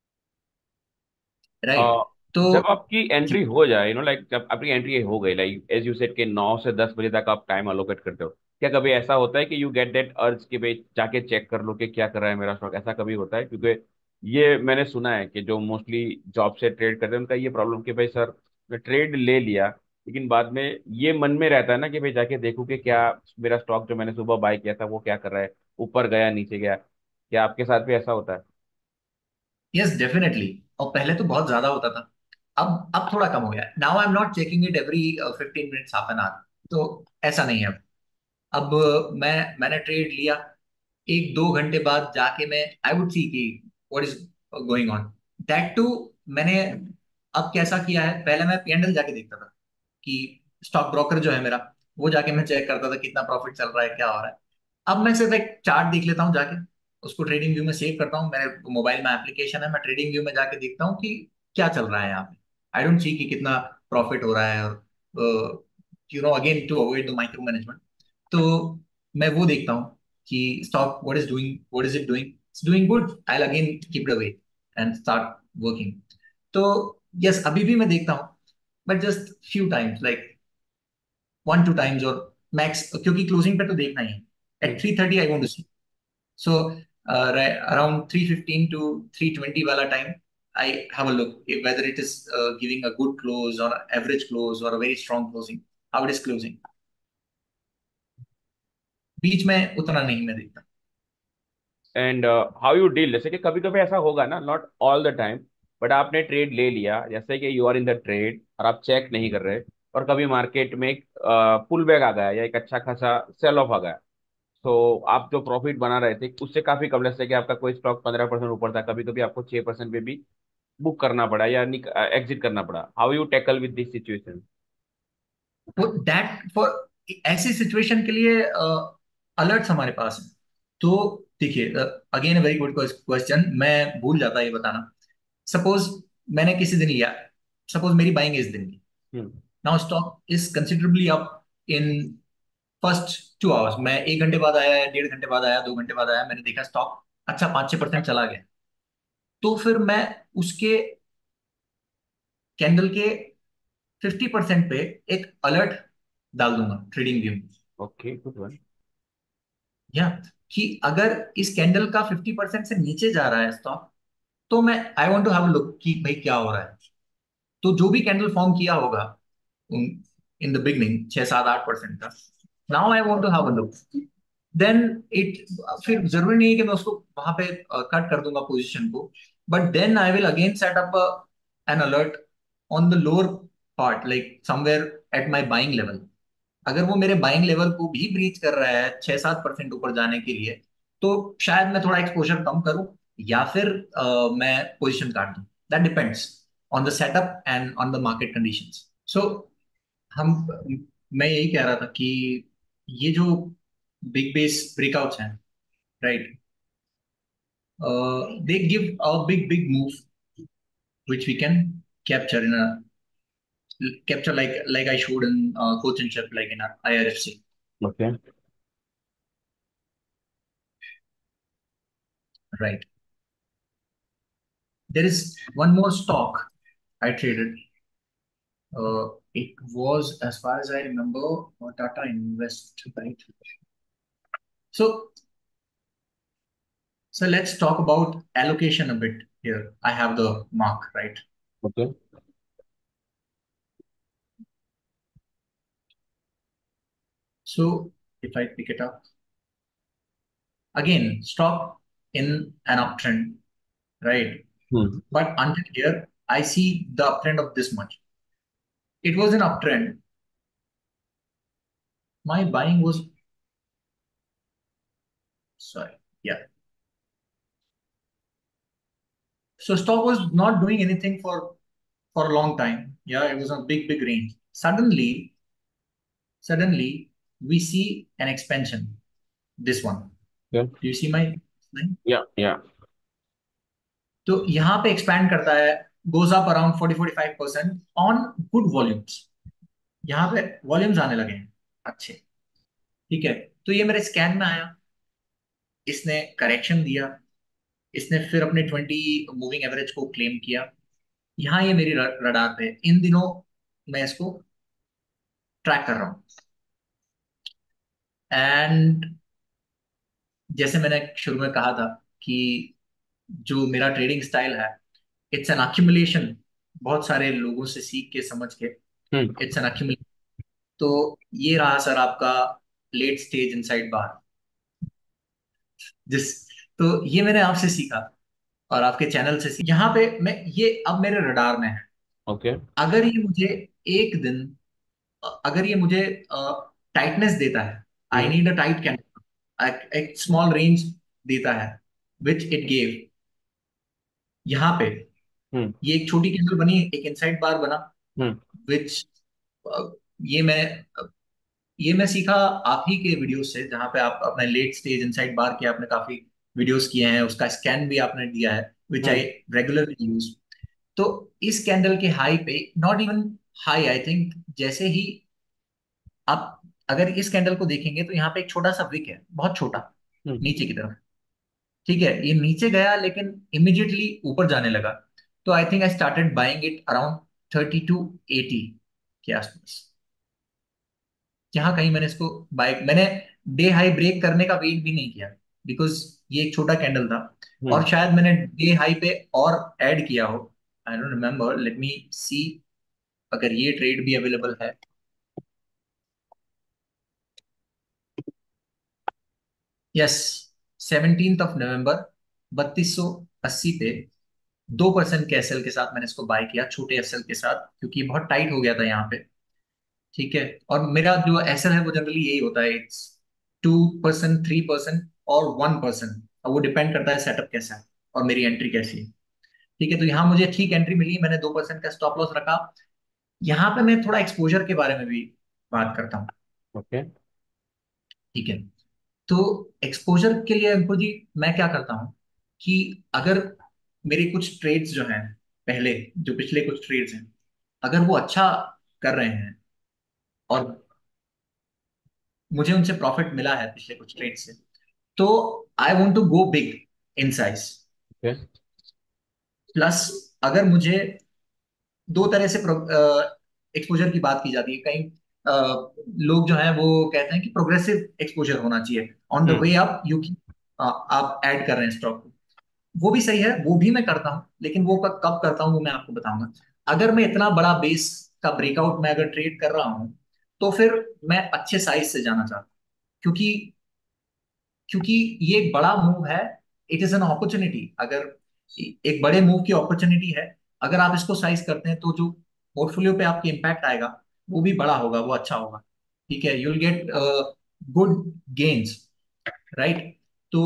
राइट? अ, तो जब आपकी जी, एंट्री हो जाए, लाइक जब आपकी एंट्री हो गई, लाइक एज यू सेड के 9 से 10 बजे तक आप टाइम अलोकेट करते हो, क्या कभी ऐसा होता है कि यू गेट दैट अर्ज कि भाई जाके चेक कर लो कि क्या कर रहा है मेरा स्टॉक? ऐसा कभी होता है? क्योंकि ये मैंने सुना है कि जो मोस्टली जॉब से ट्रेड करते हैं उनका ये प्रॉब्लम कि भाई सर, मैं ट्रेड ले लिया, लेकिन बाद में ये मन में रहता है ना कि भाई जाके देखूं कि क्या मेरा स्टॉक जो मैंने सुबह बाय किया था वो क्या कर रहा है, ऊपर गया नीचे गया। क्या आपके साथ भी ऐसा होता है? Yes definitely. और पहले तो बहुत ज्यादा होता था, अब थोड़ा कम हो गया है। Now I am not checking it every 15 minutes, half an hour. तो ऐसा नहीं है अब मैंने ट्रेड लिया, 1 2 घंटे बाद जाके मैं आई वुड सी कि what is going on, that too. मैंने अब कैसा किया है, पहले मैं पीएनएल जाके देखता था कि स्टॉक ब्रोकर जो है मेरा, वो जाके मैं चेक करता था कितना प्रॉफिट चल रहा है, क्या हो रहा है। अब मैं सिर्फ एक चार्ट देख लेता हूँ जाके, उसको ट्रेडिंग व्यू में सेव करता हूँ, मेरे मोबाइल में एप्लीकेशन है, मैं ट्रेडिंग व्यू में जाके देखता हूँ कि क्या चल रहा है यहाँ पे। आई डोंट सी कि कितना प्रॉफिट हो रहा है, और again to avoid the micro management, तो मैं वो देखता हूँ कि stock what is it doing, it's doing good, I will again keep it away and start working. तो यस, अभी भी मैं देखता हूँ, but just few times, like 1 2 times और मैक्स, क्योंकि क्लोजिंग पे तो देखना ही है। At 3:30 I want to see, so around 3:15 to 3:20 वाला time, I have a look whether it is giving a good close or average close or a very strong closing, how it is closing। बीच में उतना नहीं मैं देखता। And how you deal, जैसे कि कभी कभी ऐसा होगा ना, not all the time, but आपने ट्रेड ले लिया, जैसे कि you are in the trade और आप चेक नहीं कर रहे, और कभी मार्केट में एक पुल बैक आ गया या एक अच्छा खासा सेल ऑफ आ गया, तो आप जो प्रॉफिट बना रहे थे उससे काफी कम, जैसे कि आपका कोई स्टॉक 15% ऊपर था, कभी कभी आपको 6% पे भी बुक करना पड़ा या एग्जिट करना पड़ा, how you tackle with this situation? वो दैट फॉर ऐसी सिचुएशन के लिए अलर्ट्स हमारे पास हैं। तो देखिए, again a very good question, मैं भूल जाता ये बताना। सपोज मैंने किसी दिन लिया, सपोज मेरी बाइंग इस दिन की, hmm. Now stock is considerably up in first 2 hours, मैं 1 घंटे बाद आया, 1.5 घंटे बाद आया, 2 घंटे बाद आया, मैंने देखा स्टॉक अच्छा 5-6% चला गया, तो फिर मैं उसके कैंडल के 50% पे एक अलर्ट डाल दूंगा trading view. Okay, good one. या कि अगर इस कैंडल का 50% से नीचे जा रहा है स्टॉक, तो मैं I want to have a look कि भाई क्या हो रहा है। तो जो भी कैंडल फॉर्म किया होगा इन द बिगनिंग 6 7 8% का, now I want to have a look, then it, फिर जरूरी नहीं है कि मैं उसको वहां पे कट कर दूंगा पोजीशन को, but then I will again set up an alert on the lower part, like somewhere at my buying level. अगर वो मेरे बाइंग लेवल को भी ब्रीच कर रहा है 6 7% ऊपर जाने के लिए, तो शायद मैं थोड़ा एक्सपोजर कम करूं, या फिर मैं पोजीशन काट दूं। That depends on the setup and on the market conditions. So हम मैं यही कह रहा था कि ये जो बिग बेस ब्रेकआउट्स हैं, right, they give a big move which we can capture in a capture like I showed in coach and chef, like in our IRFC, okay. right? There is one more stock I traded. It was, as far as I remember, Tata Invest, right? So, so let's talk about allocation a bit here. I have the mark, right? Okay. So if I pick it up again, stop in an uptrend, right? Hmm. But until here, I see the uptrend of this much. It was an uptrend. My buying was, sorry, yeah. So stock was not doing anything for a long time. Yeah, it was a big range. Suddenly, we see an expansion. This one. Okay. Do you see my line? या। तो यहाँ पे expand करता है, goes up around 40-45% on good volumes. यहाँ पे volumes आने लगे हैं अच्छे। ठीक है, तो ये मेरे स्कैन में आया, इसने करेक्शन दिया, इसने फिर अपने 20 मूविंग एवरेज को क्लेम किया। यहाँ ये मेरी रडार पे है। इन दिनों मैं इसको ट्रैक कर रहा हूँ। एंड जैसे मैंने शुरू में कहा था कि जो मेरा ट्रेडिंग स्टाइल है, इट्स एन अक्यूमुलेशन, बहुत सारे लोगों से सीख के समझ के, हम्म। It's an accumulation. तो ये रहा सर आपका लेट स्टेज इनसाइड बार, जिस तो ये मैंने आपसे सीखा और आपके चैनल से सीखा। यहाँ पे मैं, ये अब मेरे रडार में है। ओके। अगर ये मुझे एक दिन, अगर ये मुझे टाइटनेस देता है, I hmm. Need a tight candle, एक स्मॉल रेंज देता है, विच इट गेव। यहाँ पे हम्म। ये एक छोटी कैंडल बनी, एक इनसाइड बार बना, हम्म। विच ये मैं ये मैं सीखा आप ही के वीडियोस से, जहां पे आप अपने लेट स्टेज इनसाइड बार के आपने काफी वीडियोस किए हैं, उसका स्कैन भी आपने दिया है, विच आई हम्म। Regularly use. तो इस कैंडल के हाई पे, not even high I think, जैसे ही आप अगर इस कैंडल को देखेंगे तो यहाँ पे एक छोटा सा विक है, बहुत छोटा, हम्म। नीचे की तरफ। ठीक है, ये नीचे गया लेकिन इमिडिएटली ऊपर जाने लगा। तो I think I started buying it around 3280 के आसपास। यहाँ कहीं मैंने इसको बाय, मैंने डे हाई ब्रेक करने का वेट भी नहीं किया, बिकॉज ये एक छोटा कैंडल था। और हम्म। शायद मैंने डे हाई पे और ऐड किया हो, I don't remember, let me see अगर ये ट्रेड भी अवेलेबल है। यस, 17 नवंबर 3280 पे 2% के एसएल के साथ मैंने इसको बाय किया, छोटे एसएल के साथ, क्योंकि बहुत टाइट हो गया था यहाँ पे। ठीक है, और मेरा जो एसएल है वो जनरली यही होता है, इट्स 2%, 3% और 1%। अब वो डिपेंड करता है सेटअप कैसा है और मेरी एंट्री कैसी है। ठीक है, तो यहाँ मुझे ठीक एंट्री मिली, मैंने 2% का स्टॉप लॉस रखा। यहाँ पे मैं थोड़ा एक्सपोजर के बारे में भी बात करता हूँ। ओके। ठीक है, तो एक्सपोजर के लिए अंकुर जी, मैं क्या करता हूँ कि अगर मेरे कुछ ट्रेड्स जो हैं, पहले जो पिछले कुछ ट्रेड्स हैं, अगर वो अच्छा कर रहे हैं और मुझे उनसे प्रॉफिट मिला है पिछले कुछ ट्रेड से, तो I want to go big in size. Okay. Plus अगर मुझे दो तरह से एक्सपोजर की बात की जाती है, कई लोग जो हैं वो कहते हैं कि प्रोग्रेसिव एक्सपोजर होना चाहिए, on the hmm. Way up you की आप ऐड कर रहे हैं स्टॉक को। वो भी सही है, वो भी मैं करता हूँ, लेकिन वो कब करता हूँ वो मैं आपको बताऊंगा। अगर मैं इतना बड़ा बेस का ब्रेकआउट में अगर ट्रेड कर रहा हूँ, तो फिर मैं अच्छे साइज से जाना चाहता हूँ, क्योंकि क्योंकि ये एक बड़ा मूव है। इट इज एन अपॉर्चुनिटी, अगर एक बड़े मूव की अपॉर्चुनिटी है, अगर आप इसको साइज करते हैं तो जो पोर्टफोलियो पे आपके इम्पैक्ट आएगा वो भी बड़ा होगा, वो अच्छा होगा। ठीक है, you will get good gains, right. तो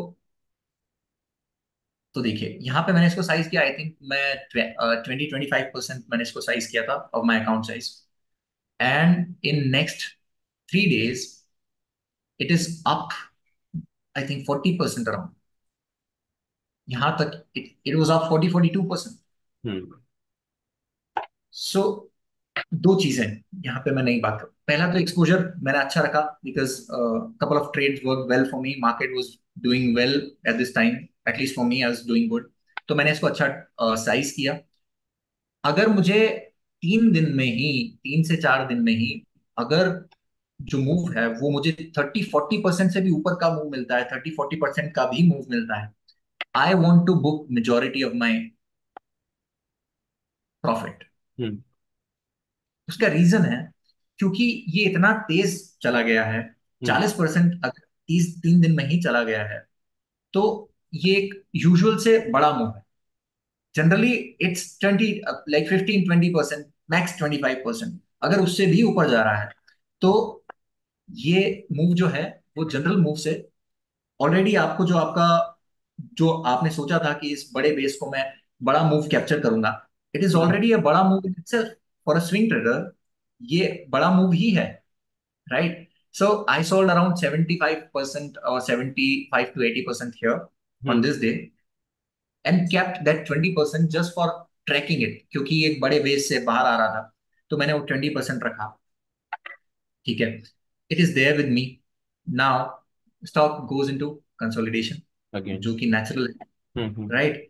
तो देखिए यहाँ पे मैंने इसको साइज किया, आई थिंक मैं 20-25% मैंने इसको साइज किया था of my account size. And in next 3 days it is up, I think 40% around. यहाँ तक it was up 40-42%। Hmm. So दो चीजें यहाँ पे मैं नहीं बात करूँ। पहला तो एक्सपोजर मैंने अच्छा रखा, because couple of trades work well for me, market was doing well at this time, at least for me I was doing good. तो मैंने इसको अच्छा साइज किया। अगर मुझे 3 से 4 दिन में ही अगर जो मूव है वो मुझे 30-40% से भी ऊपर का मूव मिलता है, 30-40% का भी मूव मिलता है, I want to book majority of my profit. हम्म। उसका रीजन है क्योंकि ये इतना तेज चला गया है, हम्म। 40%, अगर 3 दिन में ही चला गया है, तो ये एक यूजुअल से बड़ा मूव है। Generally it's 20, like 15-20%, max 25%। अगर उससे भी ऊपर जा रहा है तो ये मूव जो है वो जनरल मूव से ऑलरेडी आपको, जो आपने सोचा था कि इस बड़े बेस को मैं बड़ा मूव कैप्चर करूंगा, it is hmm. Already a बड़ा move in itself for a swing trader. ये बड़ा मूव ही है, right? So I sold around 75% और 75 to 80% here on hmm. this day, and kept that 20% just for tracking it, क्योंकि ये एक बड़े बेस से बाहर आ रहा था, तो मैंने वो 20% रखा। ठीक है, it is there with me. Now stock goes into consolidation, again. जो कि नेचुरल है, हम्म। राइट?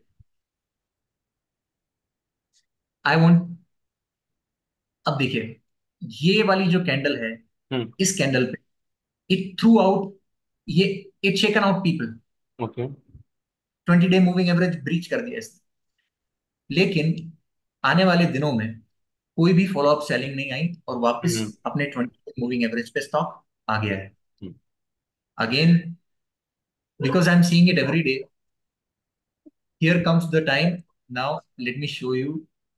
आई वांट, अब देखिए, ये वाली जो कैंडल है, हम्म। इस कैंडल पे इट थ्रू आउट, ये it shaken out people. Okay. 20 day moving average breach कर दिया इसने, लेकिन आने वाले दिनों में कोई भी फॉलो अप सेलिंग नहीं आई और वापस हम्म। अपने 20 मूविंग एवरेज पे स्टॉक आ गया है। Hmm. Again, because I am seeing it every day, here comes the time. Now let me show you.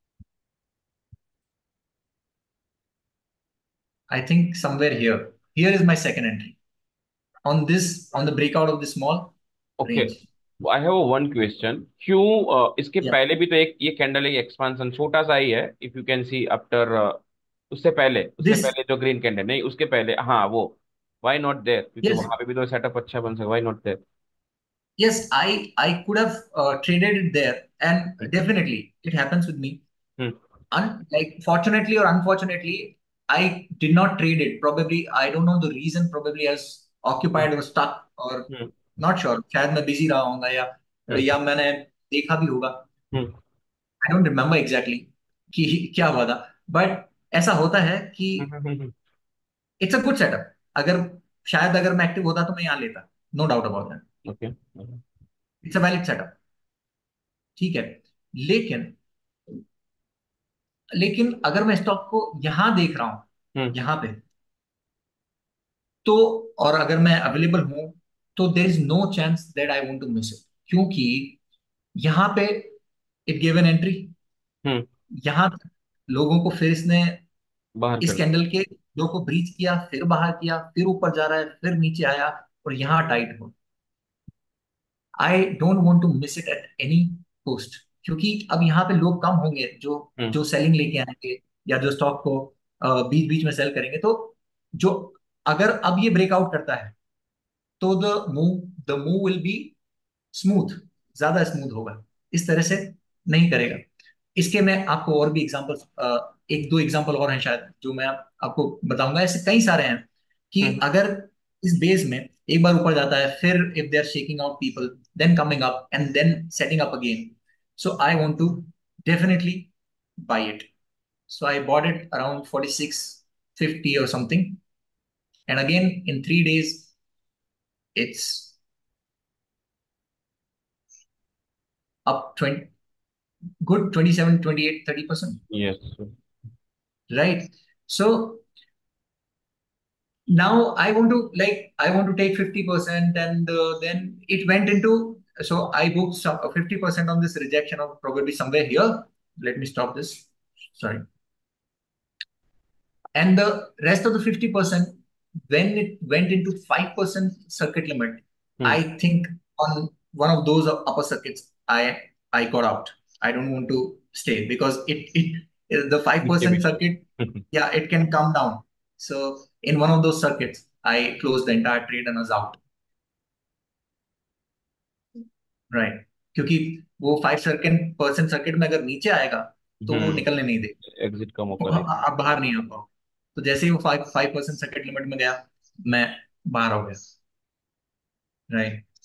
I think somewhere here is my second entry on this, on the breakout of the small okay. Range. I have one question, क्यों इसके या पहले भी तो एक ये candle एक expansion छोटा सा ही है, if you can see after, उससे दिस, पहले जो ग्रीन कैंडल नहीं, उसके पहले, हाँ वो, व्हाई नॉट देयर, क्योंकि यस, वहां पे भी तो सेटअप अच्छा बन सकता, why not there? yes, I could have traded it there, and definitely it happens with me. Hmm. Like fortunately or unfortunately, I did not trade it. Probably I don't know the reason. Probably I was occupied or stuck or hmm. not sure. शायद मैं busy रहा होऊंगा, हम्म। या मैंने देखा भी होगा। हम्म। I don't remember exactly कि क्या हुआ था, बट ऐसा होता है कि hmm. It's a good setup. अगर शायद अगर मैं एक्टिव होता तो मैं यहाँ लेता, no doubt about that. Okay. It's a valid setup, ठीक है। लेकिन लेकिन अगर मैं स्टॉक को यहां देख रहा हूं, हम्म। यहां पे, तो और अगर मैं अवेलेबल हूं, तो there is no chance that I want to miss it, क्योंकि यहां पे it give an entry, hmm. यहां तक लोगों को फिर इसने बाहर इस कर। कैंडल के लो को ब्रीच किया, फिर बाहर किया, फिर ऊपर जा रहा है, फिर नीचे आया और यहां टाइट हो। I don't want to miss it at any cost, क्योंकि अब यहाँ पे लोग कम होंगे जो हम्म। जो सेलिंग लेके आएंगे या जो स्टॉक को बीच बीच में सेल करेंगे। तो जो, अगर अब ये ब्रेकआउट करता है तो the move will be smooth, ज्यादा स्मूथ होगा। इस तरह से नहीं करेगा। इसके मैं आपको और भी एग्जांपल्स, एक दो एग्जांपल और हैं शायद जो मैं आपको बताऊंगा। ऐसे कई सारे हैं कि हम्म। अगर इस बेस में एक बार ऊपर जाता है, फिर if they are shaking out people, then coming up and then setting up again, so I want to definitely buy it. So I bought it around 4650 or something, and again in 3 days it's up 20, good 27, 28, 30%, yes. right? So now I want to take 50%, and then it went into, so I booked some 50% on this rejection of probably somewhere here. Let me stop this. Sorry. And the rest of the 50%, when it went into 5% circuit limit, hmm. I think on one of those upper circuits, I got out. I don't want to stay because the नीचे 5% भी circuit, hmm. yeah, it can come down. So in one of those circuits, I closed the entire trade and was out. Right. क्योंकि वो 5% circuit में अगर नीचे आएगा तो वो निकलने नहीं देगा, एग्जिट का मौका दे। आप बाहर नहीं आ पाओ। तो जैसे ही वो 5% सर्किट लिमिट में गया, मैं बाहर हो गया, राइट?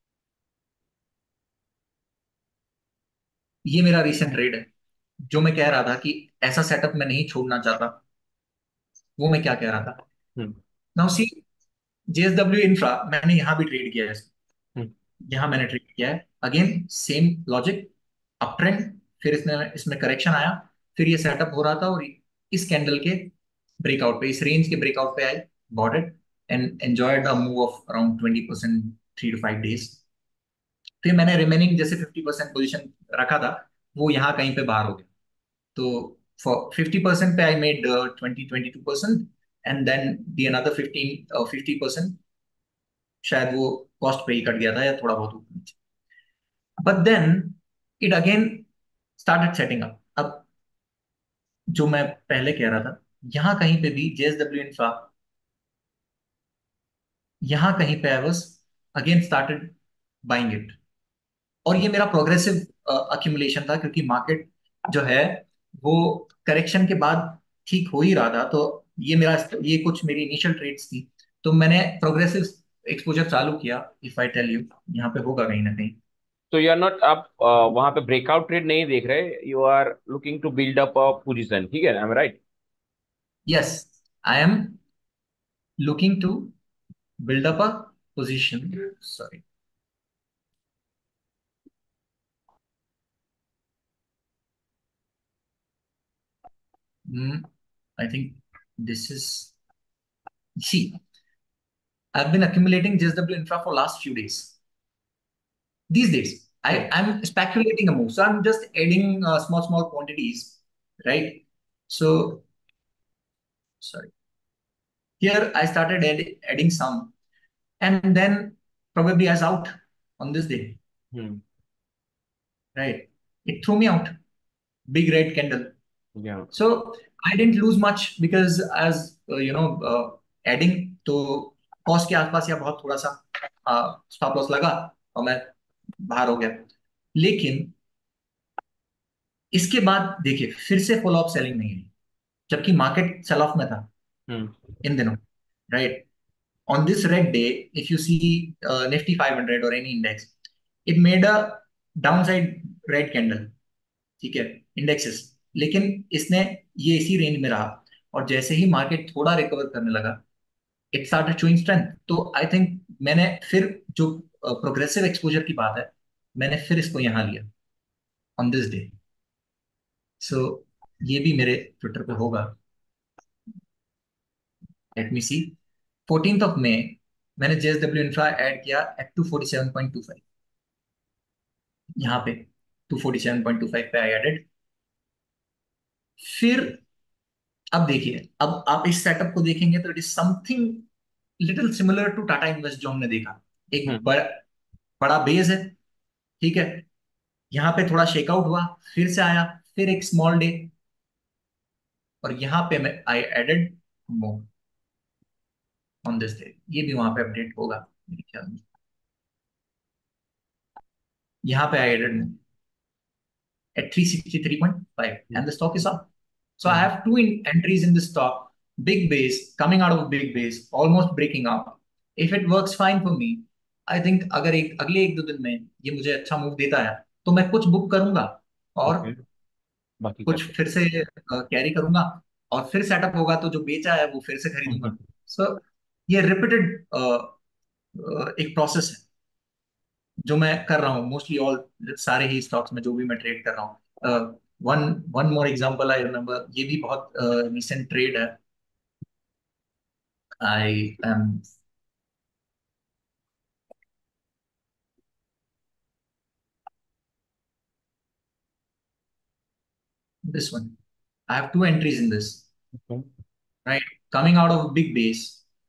ये मेरा रिसेंट ट्रेड है। जो मैं कह रहा था कि ऐसा सेटअप मैं नहीं छोड़ना चाहता, वो मैं क्या कह रहा था। Hmm. Now see, JSW Infra मैंने यहाँ भी ट्रेड किया है, हम्म। यहाँ मैंने ट्रेड किया है। Again same logic, up trend, फिर इसमें इसमें करेक्शन आया, फिर ये सेटअप हो रहा था, और इस कैंडल के ब्रेकआउट पे, इस रेंज के ब्रेकआउट पे I, bought it and enjoyed a move of around 20%, 3 to 5 days। फिर मैंने रिमेनिंग जैसे 50% पोजिशन रखा था, वो यहाँ कहीं पे बाहर हो गया। तो फॉर 50% पे I made 20-22%, and then the another 50% शायद वो कॉस्ट पे ही कट गया था, या थोड़ा बहुत ऊपर नीचे। But then it again started setting up. अब जो मैं पहले कह रहा था, यहाँ कहीं पे भी जेएसडब्ल्यू इंफ्रा, यहाँ कहीं पे I was again started buying it. और ये मेरा प्रोग्रेसिव अक्यूमुलेशन था, क्योंकि मार्केट जो है वो करेक्शन के बाद ठीक हो ही रहा था। तो ये मेरा, ये कुछ मेरी इनिशियल ट्रेड्स थी, तो मैंने प्रोग्रेसिव एक्सपोजर चालू किया। इफ आई टेल यू, यहाँ पे होगा कहीं ना कहीं। तो यू आर नॉट, आप वहां पे ब्रेकआउट ट्रेड नहीं देख रहे, you are looking to build up a position, ठीक है, I am right? Yes, I am looking to build up a position. Sorry, I think this is, see, I've been accumulating JSW Infra for last few days. These days, I'm speculating a move. So I'm just adding small quantities, right? So, sorry. Here I started adding some, and then probably I was out on this day, hmm. right? It threw me out. Big red candle. या। So I didn't lose much because as adding तो cost के आसपास या बहुत थोड़ा सा stop loss लगा, और मैं बाहर हो गया। लेकिन इसके बाद देखिए, फिर से फॉलो अप सेलिंग नहीं है, जबकि मार्केट सेल ऑफ में था हम्म। इन दिनों, right? On this red day, if you see Nifty 500 और any index, it made a down side red candle, ठीक है, इंडेक्सेस। लेकिन इसने ये इसी रेंज में रहा, और जैसे ही मार्केट थोड़ा रिकवर करने लगा, इट स्टार्टेड शोइंग स्ट्रेंथ। तो आई थिंक मैंने फिर जो प्रोग्रेसिव एक्सपोजर की बात है, मैंने फिर इसको यहाँ लिया ऑन दिस डे। सो ये भी मेरे ट्विटर पे होगा। Let me see, 14th of May मैंने जेएसडब्ल्यू इंफ्रा ऐड किया एट 247.25, यहाँ पे 247.25 पे आई एडेड। फिर अब देखिए, अब आप इस सेटअप को देखेंगे तो it is something little similar to Tata Invest जो हमने देखा। एक हम्म। बड़ा बड़ा बेस है, ठीक है, यहाँ पे थोड़ा शेकआउट हुआ, फिर से आया, फिर एक स्मॉल डे, और यहाँ पे मैं I added more on this day. ये भी वहां पे अपडेट होगा मेरे ख्याल में। यहाँ पे I added at 363.5, and the stock is up. So I hmm. have two entries in the stock, big base, coming out of big base, almost breaking up. If it works fine for me, I think अगर एक अगले 1-2 दिन में ये मुझे अच्छा move देता है, तो मैं कुछ बुक करूंगा, और ओके। बाकी कुछ करते फिर से कैरी करूंगा, और फिर सेटअप होगा तो जो बेचा है वो फिर से हैं। खरीदूंगा। सो ये रिपीटेड एक प्रोसेस है जो मैं कर रहा हूँ मोस्टली ऑल, सारे ही स्टॉक्स में जो भी मैं ट्रेड कर रहा हूँ। One one more example I remember, ये भी बहुत रिसेंट ट्रेड है। I am this one, I have two entries in this, Okay. Right, coming out of big base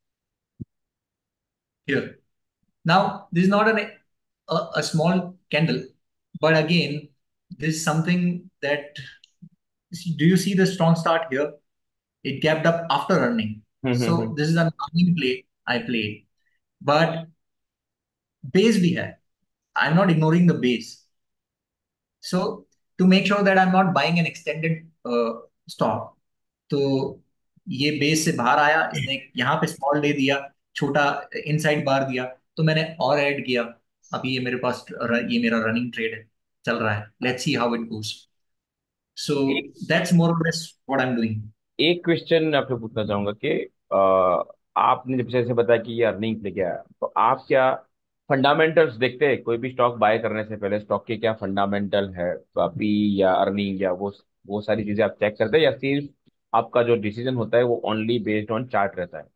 here. Now this is not a small candle, but again this is something that, do you see the strong start here? It gapped up after earning, so hmm. this is an earning play I played, but base भी है, I'm not ignoring the base. So to make sure that I'm not buying an extended stock, तो ये base से बाहर आया, इसने यहाँ पे स्मॉल डे दिया, छोटा इनसाइड बार दिया, तो मैंने और ऐड किया। अभी ये मेरे पास ये मेरा रनिंग ट्रेड है, चल रहा है। Let's see how it goes. So एक दैट्स मोर और less what I am doing. एक क्वेश्चन आपसे पूछना चाहूंगा कि आपने जब जैसे बताया कि ये अर्निंग पे गया है, तो आप क्या फंडामेंटल्स देखते हैं कोई भी स्टॉक बाय करने से पहले? स्टॉक के क्या फंडामेंटल है, तो अभी या अर्निंग या वो वो सारी चीजें आप चेक करते हैं या सिर्फ आपका जो डिसीजन होता है वो ओनली बेस्ड ऑन चार्ट रहता है?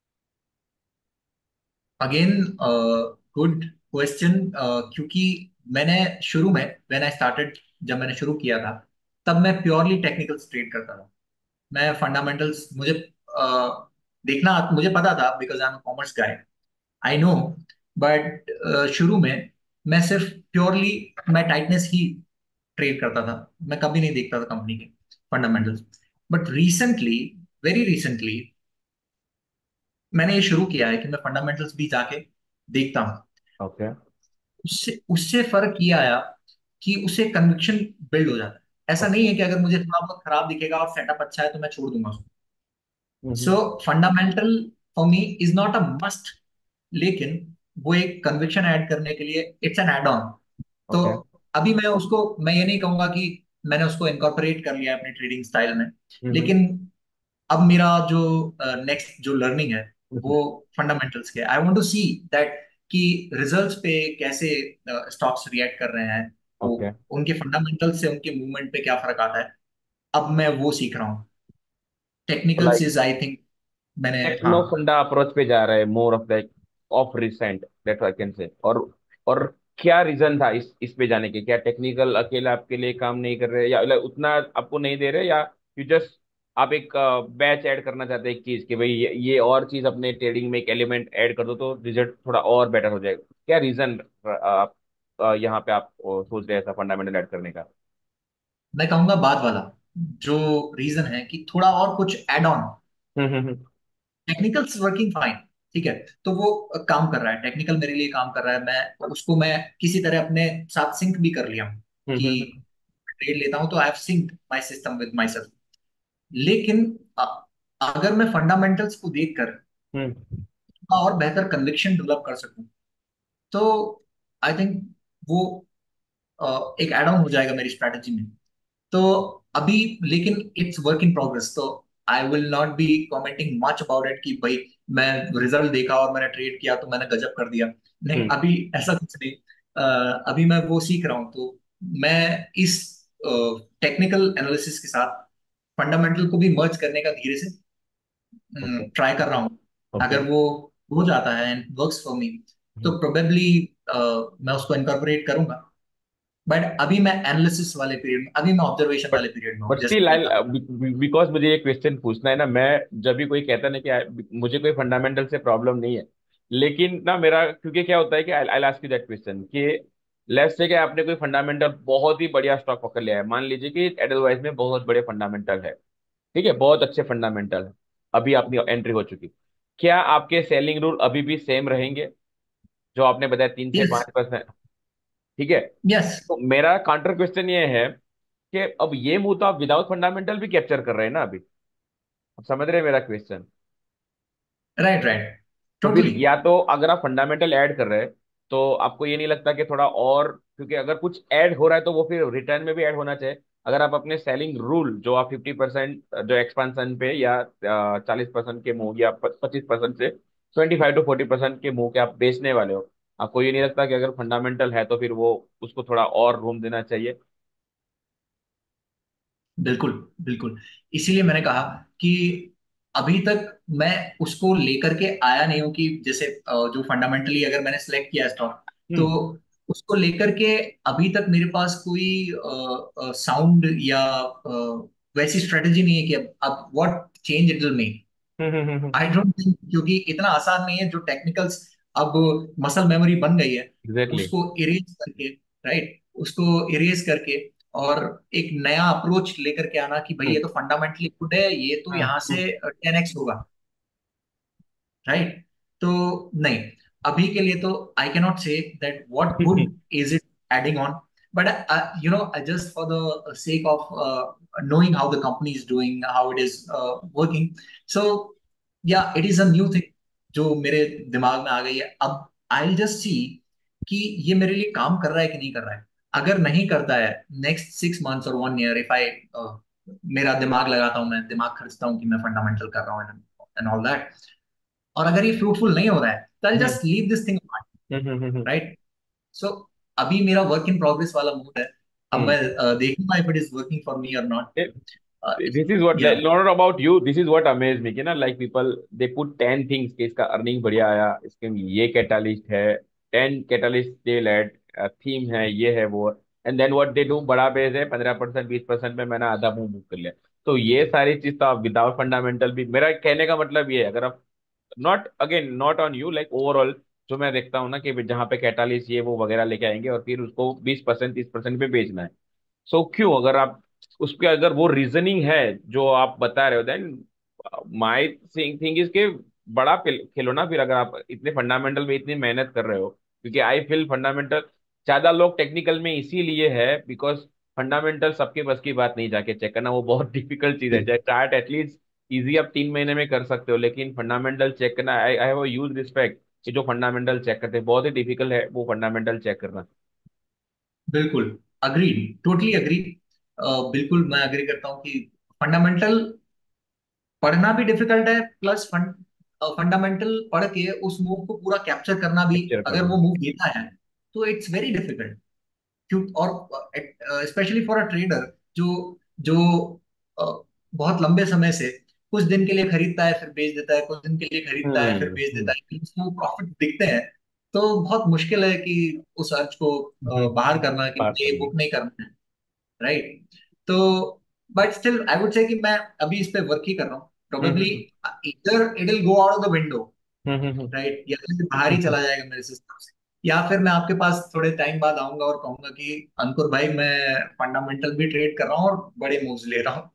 Again good question. क्योंकि मैंने शुरू में, व्हेन आई स्टार्टेड, जब मैंने शुरू किया था, तब मैं प्योरली टेक्निकल्स ट्रेड करता था। मैं फंडामेंटल्स, मुझे देखना मुझे पता था, because I am commerce guy, I know. But शुरू में मैं सिर्फ प्योरली, मैं टाइटनेस ही ट्रेड करता था। मैं कभी नहीं देखता था कंपनी के fundamentals. But recently, very recently, मैंने ये शुरू किया है कि मैं फंडामेंटल्स भी जाके देखता हूँ। ओके। उससे उससे फर्क ये आया कि उससे कन्विक्शन बिल्ड हो जाता है। ऐसा नहीं ओके। है कि अगर मुझे थोड़ा बहुत खराब दिखेगा और सेटअप अच्छा है तो मैं छोड़ दूंगा उसको। So hmm. Fundamental for me is not a must, लेकिन वो एक कन्विक्शन ऐड करने के लिए इट्स एन एड ऑन। तो ओके। अभी मैं ये नहीं कहूंगा कि मैंने उसको इनकॉर्पोरेट कर लिया है अपने ट्रेडिंग स्टाइल में। हम्म। लेकिन अब मेरा जो नेक्स्ट जो लर्निंग है हम्म। वो फंडामेंटल्स के, I want to see that कि रिजल्ट्स पे कैसे स्टॉक्स रिएक्ट कर रहे हैं, वो ओके। उनके फंडामेंटल्स से उनके मूवमेंट पे क्या फर्क आता है। अब मैं वो सीख रहा हूँ। Technicals like is, I think, मैंने, हाँ। टेक्नो फंडा अप्रोच पे जा रहे हैं, more of that of recent, that I can say. और क्या रीजन था इस पे जाने के? क्या टेक्निकल अकेला आपके लिए काम नहीं कर रहे, या like, उतना आपको नहीं दे रहे, या यू जस्ट आप एक बैच ऐड करना चाहते हैं एक चीज कि भाई ये और चीज अपने ट्रेडिंग में एक एलिमेंट ऐड कर दो तो रिजल्ट थोड़ा और बेटर हो जाएगा? क्या रीजन आप यहाँ पे आप सोच रहे हैं ऐसा फंडामेंटल ऐड करने का? मैं कहूंगा बाद वाला जो रीजन है कि थोड़ा और कुछ add on. Hmm. Technicals working fine, ठीक है, तो वो काम कर रहा है, टेक्निकल मेरे लिए काम कर रहा है, मैं किसी तरह अपने साथ सिंक भी कर लिया हूँ कि हम्म। ट्रेड लेता हूँ तो I have synced my system with my self. लेकिन अगर मैं फंडामेंटल्स को देखकर हम्म। और बेहतर कन्विक्शन डेवलप कर सकूं, तो आई थिंक वो एक एड ऑन हो जाएगा मेरी स्ट्रैटेजी में। तो अभी, लेकिन इट्स वर्क इन प्रोग्रेस, तो I will not be commenting much about it कि भाई मैं रिजल्ट देखा और मैंने ट्रेड किया तो मैंने गजब कर दिया। नहीं, हम्म। अभी ऐसा कुछ नहीं। अभी मैं वो सीख रहा हूँ, तो मैं इस टेक्निकल एनालिसिस के साथ फंडामेंटल को भी मर्ज करने का धीरे से ओके। ट्राई कर रहा हूँ। ओके। अगर वो हो जाता है एंड वर्क्स फॉर मी, तो प्रोबेबली मैं उसको इनकॉर्पोरेट करूंगा। बट अभी मैं एनालिसिस वाले पीरियड में, अभी मैं ऑब्जर्वेशन बट वाले पीरियड में हूँ, बट जैसे स्टिल मैंने आई, कहा। बिकॉज मुझे ये क्वेश्चन पूछना है ना, मैं जब भी कोई कहता है ना कि मुझे कोई फंडामेंटल से प्रॉब्लम नहीं है, लेकिन ना मेरा, क्योंकि क्या होता है कि I ask you that question कि लेट्स से कि आपने कोई फंडामेंटल बहुत ही बढ़िया स्टॉक पकड़ लिया है, मान लीजिए कि एडलवाइज में बहुत बड़े फंडामेंटल है, ठीक है, बहुत अच्छे फंडामेंटल है, अभी आपकी एंट्री हो चुकी, क्या आपके सेलिंग रूल अभी भी सेम रहेंगे जो आपने बताया, 3 से 5%? ठीक है। यस। तो मेरा काउंटर क्वेश्चन ये है कि अब ये मुंह तो आप विदाउट फंडामेंटल भी कैप्चर कर रहे हैं ना अभी, आप समझ रहे हैं मेरा क्वेश्चन? राइट, राइट, तो फिर टोटली। या तो अगर आप फंडामेंटल ऐड कर रहे हैं तो आपको ये नहीं लगता कि थोड़ा और, क्योंकि अगर कुछ ऐड हो रहा है तो वो फिर रिटर्न में भी ऐड होना चाहिए। अगर आप अपने सेलिंग रूल जो आप 50% जो एक्सपांसन पे या 40% के मुंह या 25% से 25 to 40% के मुंह के आप बेचने वाले हो, आपको ये नहीं लगता कि अगर फंडामेंटल है तो फिर वो उसको थोड़ा और रूम देना चाहिए? बिल्कुल, बिल्कुल। इसीलिए मैंने कहा कि अभी तक मैं उसको लेकर के आया नहीं हूं कि जैसे जो फंडामेंटली अगर मैंने सेलेक्ट किया स्टॉक, तो हम्म। उसको लेकर के अभी तक मेरे पास कोई साउंड या वैसी स्ट्रेटेजी नहीं है कि अब what change it will make. I don't think, क्योंकि इतना आसान नहीं है जो टेक्निकल्स अब मसल मेमोरी बन गई है, एग्जैक्टली। उसको इरेज करके, राइट, उसको इरेज करके और एक नया अप्रोच लेकर के आना कि भाई ये तो फंडामेंटली गुड है, ये तो यहाँ से 10x होगा, राइट। तो नहीं, अभी के लिए तो I cannot say that what good is it adding on. But just for the sake of knowing how the company is doing, how it is working, so yeah, it is a new thing जो मेरे दिमाग में आ गई है। अब I just see कि ये मेरे लिए काम कर रहा है कि नहीं कर रहा है। अगर नहीं करता है, नेक्स्ट 6 months और 1 year, इफ आई मेरा दिमाग लगाता हूँ, मैं दिमाग खर्चता हूँ कि मैं फंडामेंटल कर रहा हूँ एंड ऑल दैट, और अगर ये फ्रूटफुल नहीं हो रहा है, तो I just leave this thing, right. So अभी मेरा वर्क इन प्रोग्रेस वाला मूड है। अब हम्म। मैं देखूंगा if it is working for me और नॉट। दिस इज व्हाट, या not about you, this is what amaze me कि ना, like people they put 10 things कि इसका अर्निंग बढ़िया आया, इसके ये कैटालिस्ट है, 10 कैटालिस्ट दे ऐड, थीम है, ये है वो, and then what they do, बड़ा बेस है 15% 20% में मैंने आधा मुंह बुक कर लिया। तो ये सारी चीज तो आप विदाउट फंडामेंटल भी, मेरा कहने का मतलब ये है, अगर आप, not again not on you, like overall जो मैं देखता हूँ ना कि जहाँ पे कैटालिस्ट ये वो वगैरह लेके आएंगे और फिर उसको 20% 30% पे बेचना है। सो क्यों, अगर आप उसके, अगर वो रीजनिंग है जो आप बता रहे हो, देन माय थिंग इज के बड़ा खेलो ना फिर, अगर आप इतने फंडामेंटल में इतनी मेहनत कर रहे हो, क्योंकि आई फील फंडामेंटल ज्यादा लोग टेक्निकल में इसीलिए है बिकॉज फंडामेंटल सबके बस की बात नहीं, जाके चेक करना वो बहुत डिफिकल्ट चीज है। चाहे चार्ट एटलीस्ट इजी आप 3 महीने में कर सकते हो, लेकिन फंडामेंटल चेक करना, I I have a huge respect कि जो फंडामेंटल चेक करते हैं, बहुत ही डिफिकल्ट है वो फंडामेंटल चेक करना। बिल्कुल, अग्री, टोटली अग्री। बिल्कुल मैं अग्री करता हूँ कि फंडामेंटल पढ़ना भी डिफिकल्ट है, प्लस फंडामेंटल पढ़ के उस मूव को पूरा कैप्चर करना भी, कैप्चर अगर करना। वो मूव देता है तो इट्स वेरी डिफिकल्ट। क्यों, और स्पेशली फॉर अ ट्रेडर जो जो बहुत लंबे समय से कुछ दिन के लिए खरीदता है फिर बेच देता है, कुछ दिन के लिए खरीदता है फिर बेच देता हम्म। है, फिर उसको प्रॉफिट दिखते हैं, तो बहुत मुश्किल है कि उस अर्ज को बाहर करना कि बात मुझे ये करना। बुक नहीं करना है। राइट। तो बट स्टिल आई वुड से कि मैं अभी इस पे वर्क ही कर रहा हूँ, प्रोबेबली हम्म। इधर it will go out of the window. Hmm. Right, या फिर बाहर ही चला जाएगा मेरे सिस्टम से, या फिर मैं आपके पास थोड़े टाइम बाद आऊंगा और कहूंगा कि अंकुर भाई मैं फंडामेंटल भी ट्रेड कर रहा हूँ और बड़े मूव्स ले रहा हूँ।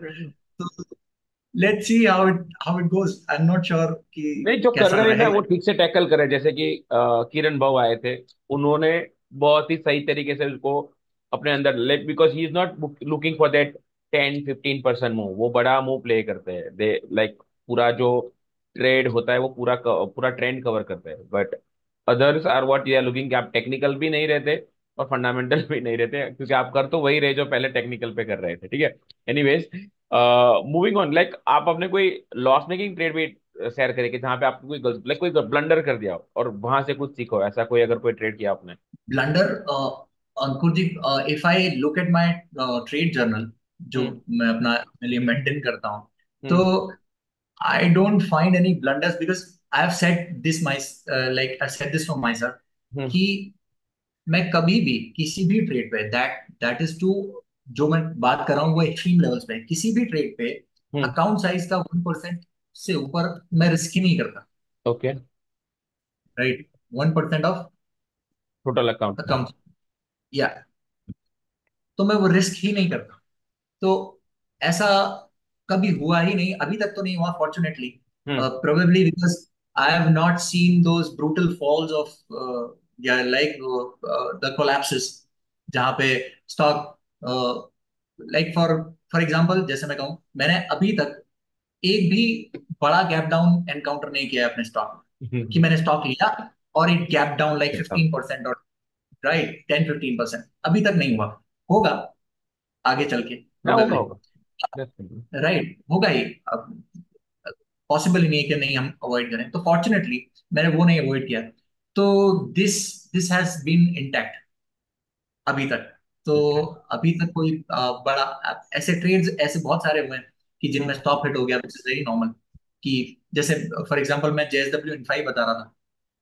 तो let's see how it goes. I am not sure कि नहीं, जो कर कैसा रहे हैं ना रहेगा। वो ठीक से टैकल करे, जैसे कि किरण भाव आए थे, उन्होंने बहुत ही सही तरीके से उसको अपने अंदर ले, because he is not looking for that 10-15% move, वो बड़ा मूव प्ले करते हैं, दे लाइक पूरा जो ट्रेड होता है वो पूरा पूरा ट्रेंड कवर करते हैं। But others are what you are looking, कि आप टेक्निकल भी नहीं रहते और फंडामेंटल भी नहीं रहते, क्योंकि आप कर तो वही रहे जो पहले टेक्निकल पे कर रहे थे, ठीक है। एनीवेज, मूविंग ऑन, लाइक आप अपने कोई लॉस मेकिंग ट्रेड भी शेयर करें कि जहाँ पे आपको कोई गलत, लाइक कोई ब्लंडर कर दिया हो और वहां से कुछ सीखो, ऐसा कोई अगर कोई ट्रेड किया आपने। Blunder, Ankur ji, if I look at my trade journal जो हम्म। मैं अपना अपने लिए मेंटेन करता हूँ, तो हम्म। I don't find any blunders because I have said this my like I said this for myself हम्म। कि मैं कभी भी किसी भी ट्रेड पे, दैट इज टू, जो मैं बात कर रहा हूँ वो एक्सट्रीम लेवल्स पे है, किसी भी ट्रेड पे हम्म। अकाउंट साइज का 1% से ऊपर मैं रिस्क ही नहीं करता। Okay. Right, 1% of total account. Account, या, तो मैं वो रिस्क ही नहीं करता। तो ऐसा कभी हुआ ही नहीं, अभी तक तो नहीं हुआ fortunately, hmm. Probably because I have not seen those brutal falls of, या लाइक द कोलैप्सेस, जहाँ पे stock, like for for example जैसे मैं कहूँ, मैंने अभी तक एक भी बड़ा गैप डाउन एनकाउंटर नहीं किया है अपने स्टॉक में, कि मैंने स्टॉक लिया और इट गैप डाउन लाइक देखता हूँ। 15% और राइट 10-15%, अभी तक नहीं हुआ। होगा आगे चल के ना, होगा प्रोबेबली। होगा। Definitely. राइट, होगा ही। अब पॉसिबल ही नहीं है कि नहीं हम अवॉइड करें, तो फॉर्चुनेटली मैंने वो नहीं अवॉइड किया। तो this this has been intact अभी तक। तो Okay. अभी तक कोई बड़ा ऐसे ट्रेड्स ऐसे बहुत सारे हुए हैं कि जिनमें हम्म। स्टॉप हिट हो गया, विच इज वेरी नॉर्मल। कि जैसे फॉर एग्जांपल मैं JSW इन 5 बता रहा था।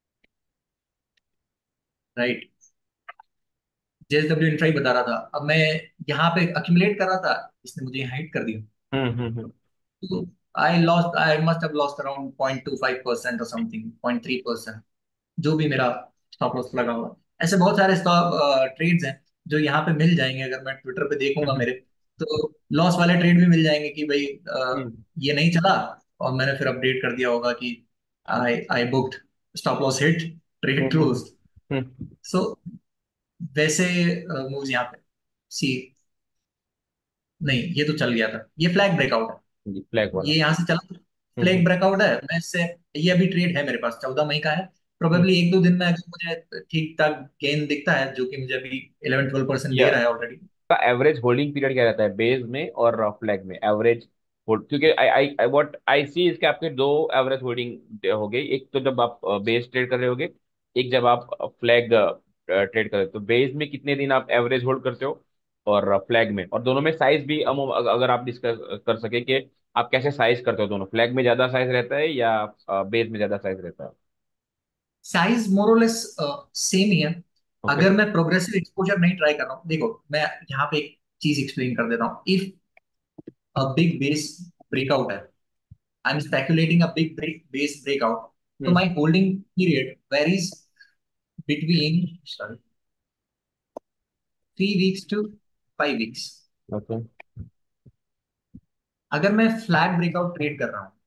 राइट, JSW इन 5 बता रहा था, अब मैं यहाँ पे अक्यूमुलेट कर रहा था, इसने मुझे यहाँ हिट कर दिया। हम्म। तो I must have lost around 0.25% और समथिंग 0.3%, जो भी मेरा स्टॉप लॉस लगा हुआ। ऐसे बहुत सारे स्टॉक ट्रेड्स हैं जो यहाँ पे मिल जाएंगे, अगर मैं ट्विटर पे देखूंगा हम्म। मेरे, तो लॉस वाले ट्रेड भी मिल जाएंगे कि भाई हम्म। ये नहीं चला, और मैंने फिर अपडेट कर दिया होगा कि I I booked, stop loss hit, trade hmm. Closed. Hmm. सो वैसे मूव्स यहाँ पे, सी, नहीं ये तो चल गया था, ये फ्लैग ब्रेकआउट है, फ्लैग वाला। ये यहाँ से चला, हम्म। फ्लैग ब्रेकआउट है, मैं इससे, ये अभी ट्रेड है मेरे पास 14 मई का है। हम्म। प्रोबेबली 1-2 दिन में अगर मुझे ठीक ठाक गेन दिखता है, जो कि मुझे अभी 11-12% दे या रहा है ऑलरेडी। का एवरेज होल्डिंग पीरियड क्या रहता है बेस में और फ्लैग में, एवरेज होल्ड, क्योंकि आई आई व्हाट आई सी इसके आपके दो एवरेज होल्डिंग हो गई, एक तो जब आप बेस ट्रेड कर रहे होगे, एक जब आप फ्लैग ट्रेड कर रहे हो, तो बेस में कितने दिन आप एवरेज होल्ड करते हो और फ्लैग में, और दोनों में साइज भी अगर आप डिस्कस कर सके कि आप कैसे साइज करते हो, दोनों फ्लैग में ज्यादा साइज रहता है या बेस में ज्यादा साइज रहता है? साइज मोरलेस सेम ही है। ओके। अगर मैं प्रोग्रेसिव एक्सपोजर नहीं ट्राई कर रहा हूँ, देखो मैं यहाँ पे एक चीज एक्सप्लेन कर देता हूँ। If a big base breakout है, I am speculating a big base breakout, तो hmm. My holding period varies between 3 weeks to 5 weeks. Okay. अगर मैं फ्लैग ब्रेकआउट ट्रेड कर रहा हूँ,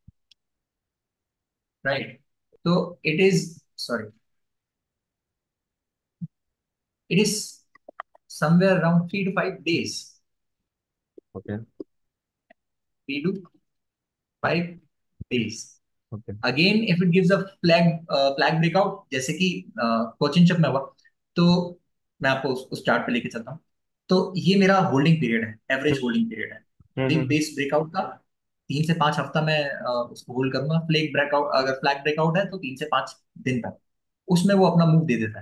राइट, तो it is, sorry, it is somewhere around 3 to 5 days, okay. 3 to 5 days. Okay. Again if it gives a flag breakout, जैसे कि कोचिन जब में हुआ, तो मैं आपको उस चार्ट पे लेके चलता हूँ। तो ये मेरा होल्डिंग पीरियड है, एवरेज हम्म। होल्डिंग पीरियड है बिग हम्म। बेस ब्रेकआउट का। 3 से 5 हफ्ता मैं उसको होल्ड करूंगा। फ्लैग ब्रेकआउट, अगर फ्लैग ब्रेकआउट है तो 3 से 5 दिन तक उसमें वो अपना मूव दे देता है।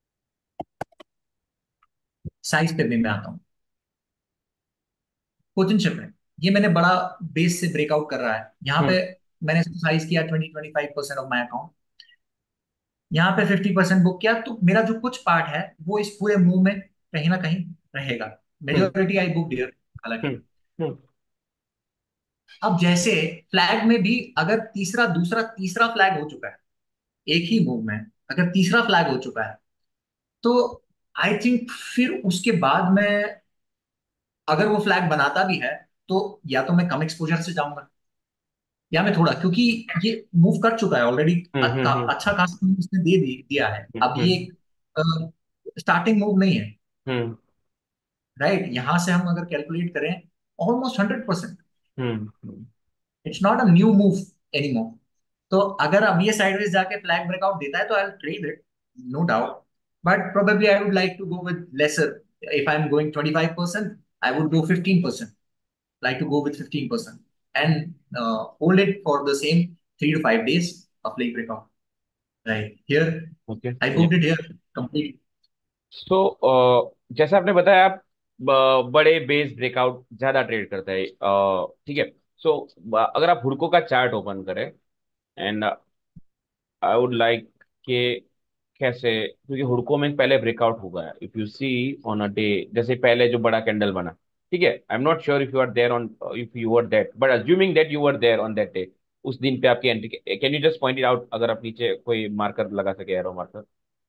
साइज पे भी मैं आता हूँ। पोटेंशियल में ये मैंने बड़ा बेस से ब्रेकआउट कर रहा है यहाँ पे। हम्म। मैंने साइज किया 20-25% ऑफ माई अकाउंट, यहाँ पे 50% बुक किया, तो मेरा जो कुछ पार्ट है वो इस पूरे मूव में कहीं ना कहीं रहेगा। Hmm. Majority I book dear हालांकि। हम्म। हम्म। अब जैसे फ्लैग में भी अगर तीसरा, दूसरा, तीसरा फ्लैग हो चुका है एक ही मूव में, अगर तीसरा फ्लैग हो चुका है, तो आई थिंक फिर उसके बाद में अगर वो फ्लैग बनाता भी है, तो या तो मैं कम एक्सपोजर से जाऊंगा, या मैं थोड़ा, क्योंकि ये मूव कर चुका है ऑलरेडी, हम्म। हम्म। अच्छा खासा move उसने दिया है। अब हम्म। ये स्टार्टिंग मूव नहीं है, हम्म। राइट। यहां से हम अगर कैलकुलेट करें, almost 100%, hmm. It's not a new move anymore. तो अगर अब ये साइडवेज जाके फ्लैग ब्रेकआउट देता है तो I trade it, no doubt. But probably I would like to go with lesser. If I am going 25%, I would go 15%, like to go with 15% and hold it for the same 3 to 5 days of late breakout. Right here, okay. I booked it here completely. So जैसा आपने बताया, आप बड़े base breakout ज्यादा trade करते हैं, ठीक है। सो अगर आप हुडको का चार्ट ओपन करें, एंड आई वुड लाइक कि कैसे, क्योंकि हुडको में पहले ब्रेकआउट हुआ है, if you see on a day, जैसे पहले जो बड़ा कैंडल बना, ठीक है। I am not sure if you are there on, if you are that, but assuming that you are there on that day, उस दिन पे आपकी entry, can you just point it out, अगर आप नीचे कोई मार्कर लगा सके, arrow marker,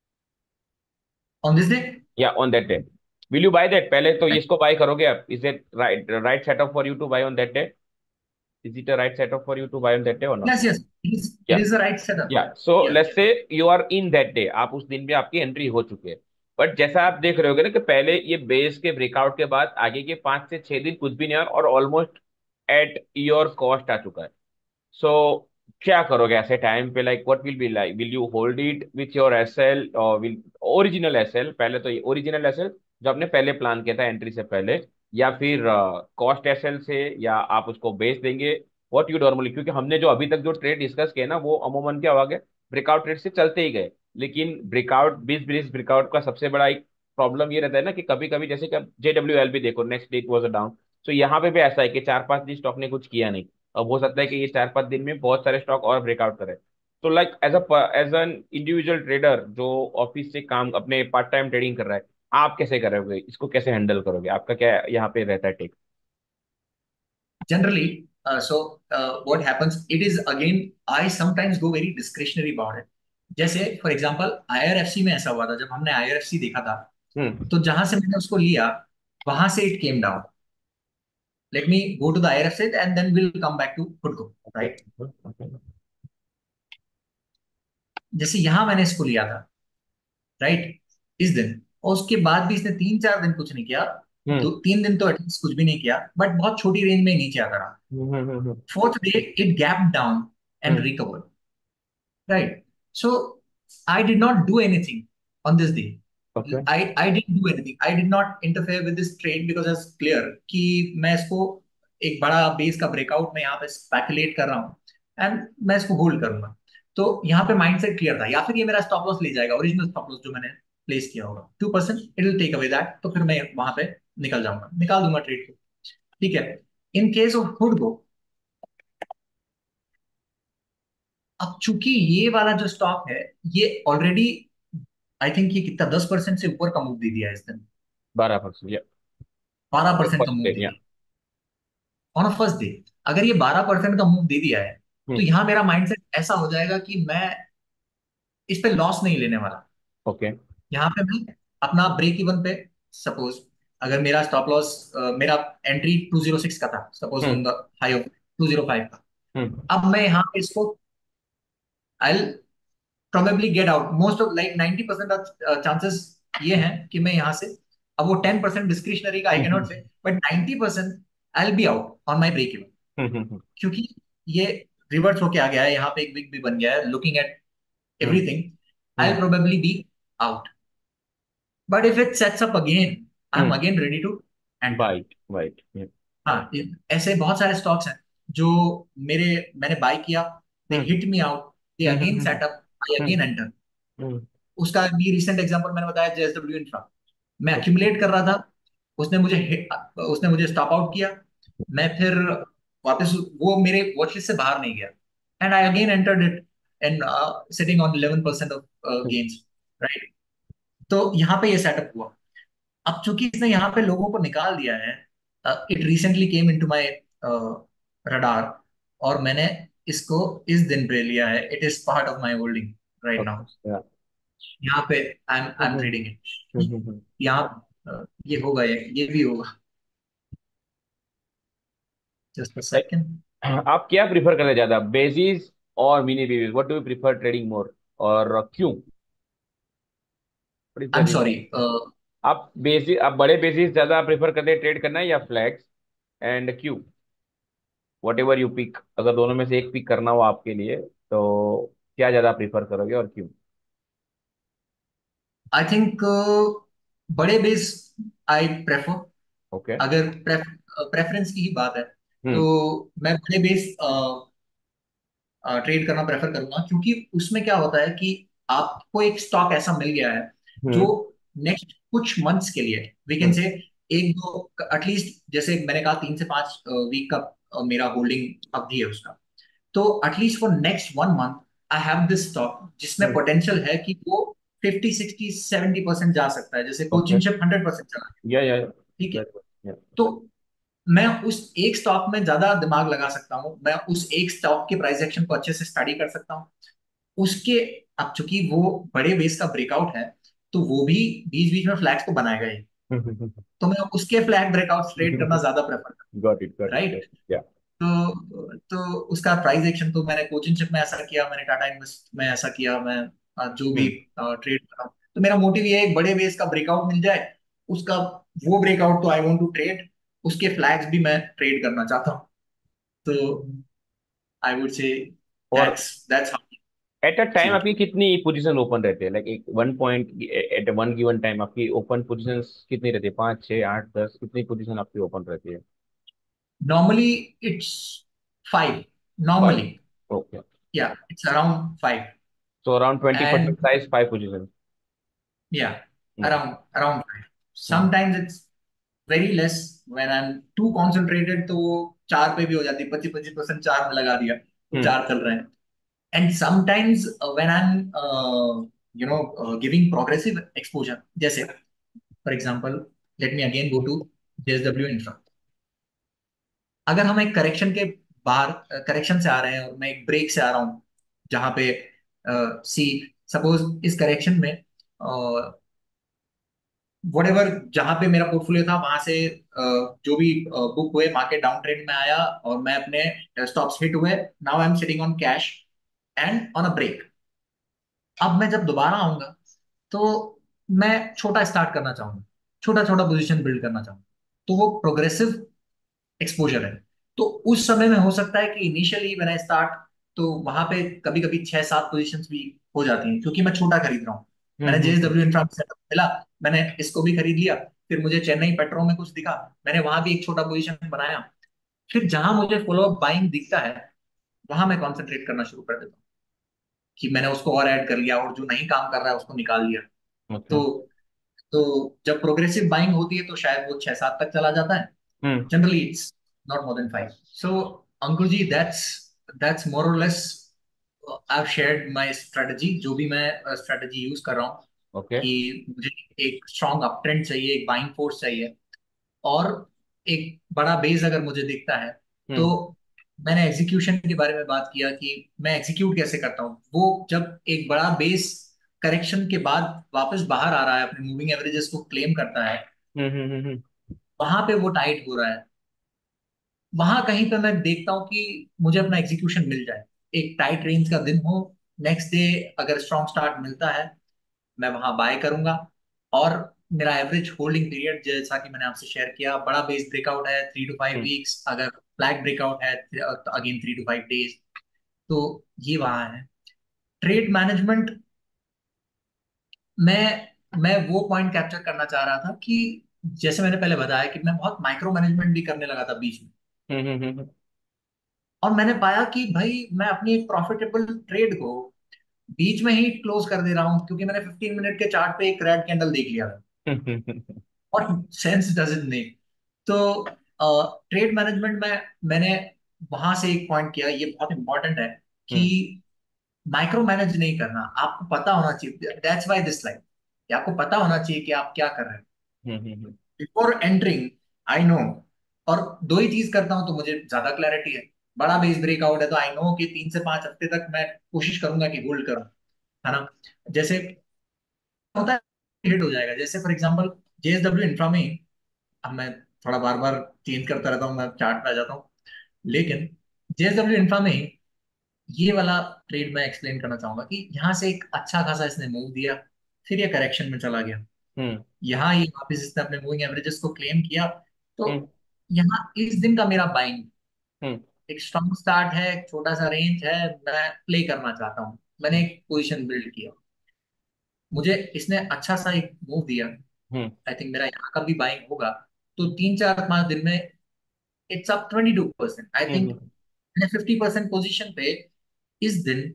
On this day, या on that day, will you buy that? पहले तो इसको बाय करोगे आप? Is it right right setup for you to buy on that day? Is it a right setup for you to buy on that day और not? yes, yes, it is the right setup. Yeah so Yeah. Let's say you are in that day, आप उस दिन में आपकी entry हो चुकी है। But जैसा आप देख रहे होगे ना कि पहले ये बेस के ब्रेकआउट के बाद आगे के 5 से 6 दिन कुछ भी नहीं, और ऑलमोस्ट एट योर कॉस्ट आ चुका है। सो क्या करोगे ऐसे टाइम पे? Like what will be like, will you hold it with your SL, और विल ओरिजिनल एसएल, पहले तो ये ओरिजिनल एसएल जो आपने पहले प्लान किया था एंट्री से पहले, या फिर कॉस्ट एसएल से, या आप उसको बेच देंगे? व्हाट यू नॉर्मली, क्योंकि हमने जो अभी तक जो ट्रेड डिस्कस किया ना, वो अमूमन क्या हुआ गया, ब्रेकआउट ट्रेड से चलते ही गए। लेकिन ब्रेकआउट, 20-20 ब्रेकआउट का सबसे बड़ा एक प्रॉब्लम ये रहता है ना कि कभी कभी, जैसे कि आप JWL भी देखो, next day it was down. तो यहाँ पे भी ऐसा है कि 4-5 दिन स्टॉक ने कुछ किया नहीं। अब हो सकता है कि ये 4-5 दिन में बहुत सारे स्टॉक और ब्रेकआउट करे। तो like as an individual trader जो ऑफिस से काम, अपने पार्ट टाइम ट्रेडिंग कर रहा है, आप कैसे करोगे इसको, कैसे हैंडल करोगे? आपका क्या यहाँ पे रहता है take? Generally, what happens? It is again, I sometimes go very discretionary about it. जैसे फॉर एग्जांपल IRFC में ऐसा हुआ था, जब हमने IRFC देखा था, हम्म। तो जहां से मैंने उसको लिया, वहां से it came down. Let me go to the IRFC and then we'll come back to Hudko, okay. right? Okay. जैसे यहां मैंने इसको लिया था, राइट, इस दिन, और उसके बाद भी इसने 3-4 दिन कुछ नहीं किया। हम्म। 2-3 दिन तो एटलीस्ट कुछ भी नहीं किया, बट बहुत छोटी रेंज में नीचे आता रहा। Hmm. Fourth day it gap down and hmm. Recover, right. So I did not do anything on this day. Okay. I didn't do anything. I did not interfere with this trade because it's clear कि मैं इसको एक बड़ा base का breakout में यहाँ पे speculate कर रहा हूँ, एंड मैं इसको होल्ड करूंगा। तो यहाँ पे माइंडसेट क्लियर था, या फिर ये मेरा स्टॉप लॉस ले जाएगा, ओरिजिनल स्टॉप लॉस जो मैंने प्लेस किया होगा 2%, it will take away that, तो फिर मैं वहां पे निकल जाऊंगा, निकाल दूंगा ट्रेड को। ठीक है। इन केस ऑफ हुडको, अब चूंकि ये वाला जो स्टॉक है, ये ऑलरेडी आई थिंक ये कितना 10% से ऊपर का मूव दे दिया है इस दिन। 12%, या 12% का फर्स्ट मूव डे, दे या। दिया ऑन अ फर्स्ट डे। अगर ये 12% का मूव दे दिया है, तो हम्म। यहां मेरा माइंडसेट ऐसा हो जाएगा कि मैं इस पे लॉस नहीं लेने वाला। ओके। यहाँ पे मैं अपना ब्रेक इवन पे, सपोज अगर मेरा स्टॉप लॉस, मेरा एंट्री 206 का था suppose on hmm. The high of 205 का। हम्म। अब मैं यहाँ पे इसको I probably get out, most of like 90% of chances ये हैं कि मैं यहाँ से, अब वो 10% डिस्क्रिशनरी का आई can not say, hmm. But 90% I will be out on my break even. Hmm. क्योंकि ये रिवर्स होके आ गया है, यहाँ पे एक विक भी बन गया है, looking at hmm. Everything I hmm. Will probably be out. But if it sets up again, I'm hmm. again ready to enter. बाइट बाइट। हाँ, ऐसे बहुत सारे स्टॉक्स हैं जो मेरे मैंने बाय किया, they hmm. Hit me out, they hmm. Again hmm. Set up, I hmm. Again enter. Hmm. उसका भी रिसेंट एग्जांपल मैंने बताया, जेएसडब्ल्यू इंफ्रा। मैं ओके। अक्यूमुलेट कर रहा था, उसने मुझे उसने मुझे स्टॉप आउट किया। मैं फिर वापस, वो मेरे वॉच लिस्ट से बाहर नहीं गया, and I again entered it and sitting on 11% of gains, right. तो यहाँ पे ये सेटअप हुआ। अब चूंकि इसने यहाँ पे लोगों को निकाल दिया है, it recently came into my radar, और मैंने इसको इस दिन पे लिया है। It is part of my holding right now. Okay, yeah. यहाँ पे I am trading it. Hmm. यहाँ ये होगा, ये भी होगा। Just a second. आप क्या प्रिफर करते हैं ज्यादा, बेसिस और mini bases? What do you prefer trading more, और क्यों? What is the I am reason? Sorry. आप बड़े बेसिस ज्यादा प्रिफर करते हैं ट्रेड करना, या फ्लैग्स, एंड क्यों? वट एवर यू पिक, अगर दोनों में से एक पिक करना हो आपके लिए, तो क्या ज्यादा प्रिफर करोगे और क्यों? आई थिंक बड़े बेस आई प्रेफर। ओके। अगर प्रेफरेंस की ही बात है, तो हम्म। मैं बड़े बेस ट्रेड करना प्रेफर करूंगा, क्योंकि उसमें क्या होता है कि आपको एक स्टॉक ऐसा मिल गया है जो हम्म। नेक्स्ट कुछ मंथ्स के लिए, वी कैन हम्म। से, एक दो एटलीस्ट, जैसे मैंने कहा 3 से 5 वीक का मेरा होल्डिंग अवधि है उसका। तो at least for next 1 month I have this stock जिसमें हम्म। पोटेंशियल है कि वो 50 60 70% जा सकता है, जैसे ओके। कोचिंग शिप 100% चला गया। या ठीक है। या। तो मैं उस एक स्टॉक में ज्यादा दिमाग लगा सकता हूँ, मैं उस एक स्टॉक के प्राइस एक्शन को अच्छे से स्टडी कर सकता हूँ उसके। अब चूंकि वो बड़े बेस का ब्रेकआउट है, तो वो भी बीच बीच में फ्लैग्स तो बनाएगा ही, तो मैं उसके फ्लैग ब्रेकआउट ट्रेड करना ज्यादा प्रेफर गॉट इट, करता गॉट हूँ, इट, राइट। या। तो उसका प्राइस एक्शन तो मैंने कोचिंग शिप में ऐसा किया, मैंने टाटा इन्वेस्ट में ऐसा किया, मैं जो भी हम्म। ट्रेड कर रहा हूँ, तो मेरा मोटिव ये है एक बड़े बेस का ब्रेकआउट मिल जाए, उसका वो ब्रेकआउट तो आई वांट टू ट्रेड, उसके फ्लैग्स भी मैं ट्रेड करना चाहता हूँ। तो आई वुड से और that's how at a see time it. आपकी कितनी पोजीशन ओपन रहती है, लाइक एक one point, at one given time आपकी ओपन पोजीशन कितनी रहती है? 5 6 8 10, कितनी पोजीशन आपकी ओपन रहती है? Normally it's 5, 5। Normally, okay. Yeah it's around 5। So around 20% and size, 5 position. Yeah around 5, sometimes it's very less, when I am too concentrated, तो वो 4 पे भी हो जाती है, 25-25% 4 में लगा दिया तो हम्म। 4 चल रहे हैं। And sometimes when I am giving progressive exposure, जैसे for example, let me again go to JSW infra. अगर हम एक करेक्शन के बाहर, करेक्शन से आ रहे हैं और मैं एक ब्रेक से आ रहा हूँ, जहां पे सी सपोज इस करेक्शन में वट एवर, जहां पे मेरा पोर्टफोलियो था वहां से जो भी बुक हुए, मार्केट डाउन ट्रेंड में आया और मैं अपने स्टॉप्स हिट हुए, now I am sitting on cash and on a break. अब मैं जब दोबारा आऊंगा, तो मैं छोटा स्टार्ट करना चाहूंगा, छोटा छोटा पोजीशन बिल्ड करना चाहूंगा, तो वो प्रोग्रेसिव एक्सपोजर है। तो उस समय में हो सकता है कि इनिशियली व्हेन आई स्टार्ट, तो वहां पे कभी कभी 6 7 पोजीशंस भी हो जाती हैं, क्योंकि मैं छोटा खरीद रहा हूँ। मैंने हम्म। जेएसडब्ल्यू इंफ्रा सेटअप मिला, मैंने इसको भी खरीद लिया, फिर मुझे चेन्नई पेट्रो में कुछ दिखा, मैंने वहां भी एक छोटा पोजीशन बनाया, फिर जहां मुझे फॉलो अप बाइंग दिखता है, वहां मैं कॉन्सेंट्रेट करना शुरू कर देता हूँ कि मैंने उसको और ऐड कर लिया, और जो नहीं काम कर रहा है उसको निकाल लिया। ओके। तो तो जब प्रोग्रेसिव बाइंग होती है तो शायद वो 6-7 तक चला जाता है। Hmm. Generally it's not more than 5। So Ankur ji, that's more और less I have shared my strategy, जो भी मैं स्ट्रेटजी यूज कर रहा हूँ ओके। कि मुझे एक स्ट्रॉन्ग अप ट्रेंड चाहिए, एक बाइंग फोर्स चाहिए, और एक बड़ा बेस अगर मुझे दिखता है तो हम्म मैंने एग्जीक्यूशन के बारे में बात किया कि मैं एग्जीक्यूट कैसे करता हूँ। वो जब एक बड़ा बेस करेक्शन के बाद वापस बाहर आ रहा है, अपने मूविंग एवरेजेस को क्लेम करता है, हम्म हम्म हम्म हम्म वहां पे वो टाइट हो रहा है, वहां कहीं पे मैं देखता हूँ कि मुझे अपना एग्जीक्यूशन मिल जाए। एक टाइट रेंज का दिन हो, नेक्स्ट डे अगर स्ट्रॉन्ग स्टार्ट मिलता है, मैं वहां बाय करूंगा। और मेरा एवरेज होल्डिंग पीरियड, जैसा कि मैंने आपसे शेयर किया, बड़ा बेस ब्रेकआउट है 3 to 5 वीक्स, अगर फ्लैग ब्रेकआउट है तो अगेन 3 to 5 डेज। तो ये वहां है ट्रेड मैनेजमेंट। मैं वो पॉइंट कैप्चर करना चाह रहा था कि जैसे मैंने पहले बताया कि मैं बहुत माइक्रो मैनेजमेंट भी करने लगा था बीच में, हम्म हम्म हम्म और मैंने पाया कि भाई मैं अपनी एक प्रॉफिटेबल ट्रेड को बीच में ही क्लोज कर दे रहा हूँ, क्योंकि मैंने 15 मिनट के चार्ट पे एक रेड कैंडल देख लिया था हम्म और सेंस डजंट मेक। तो ट्रेड मैनेजमेंट में मैंने वहां से एक पॉइंट किया, ये बहुत इंपॉर्टेंट है कि हम्म माइक्रो मैनेज नहीं करना, आपको पता होना चाहिए। दैट्स व्हाई दिस लाइफ, कि आपको पता होना चाहिए कि आप क्या कर रहे हैं hmm before entering. I know. और दो ही चीज करता हूं तो मुझे ज्यादा क्लैरिटी है। बड़ा बेस ब्रेकआउट है तो आई नो कि 3 से 5 हफ्ते तक मैं कोशिश करूंगा कि होल्ड करूं, है ना। जैसे होता है हिट हो जाएगा, जैसे फॉर एग्जांपल जेएसडब्ल्यू इंफ्रा में ही, अब मैं थोड़ा बार बार चेंज करता रहता हूँ, मैं चार्ट पे आ जाता हूँ, लेकिन जेएसडब्ल्यू इंफ्रा में ही ये वाला ट्रेड मैं एक्सप्लेन करना चाहूंगा कि यहाँ से एक अच्छा खासा इसने मूव दिया, फिर ये करेक्शन में चला गया, हम्म यहाँ ये वापस इसने अपने मूविंग एवरेजेस को क्लेम किया। तो हम्म यहाँ इस दिन का मेरा बाइंग हम्म एक स्ट्रॉन्ग स्टार्ट है, एक छोटा सा रेंज है, मैं प्ले करना चाहता हूँ, मैंने एक पोजीशन बिल्ड किया, मुझे इसने अच्छा सा एक मूव दिया, हम्म आई थिंक मेरा यहाँ का भी बाइंग होगा। तो 3-4-5 दिन में it's up 22%, I think. Hmm मैंने 50% पोजीशन पे इस दिन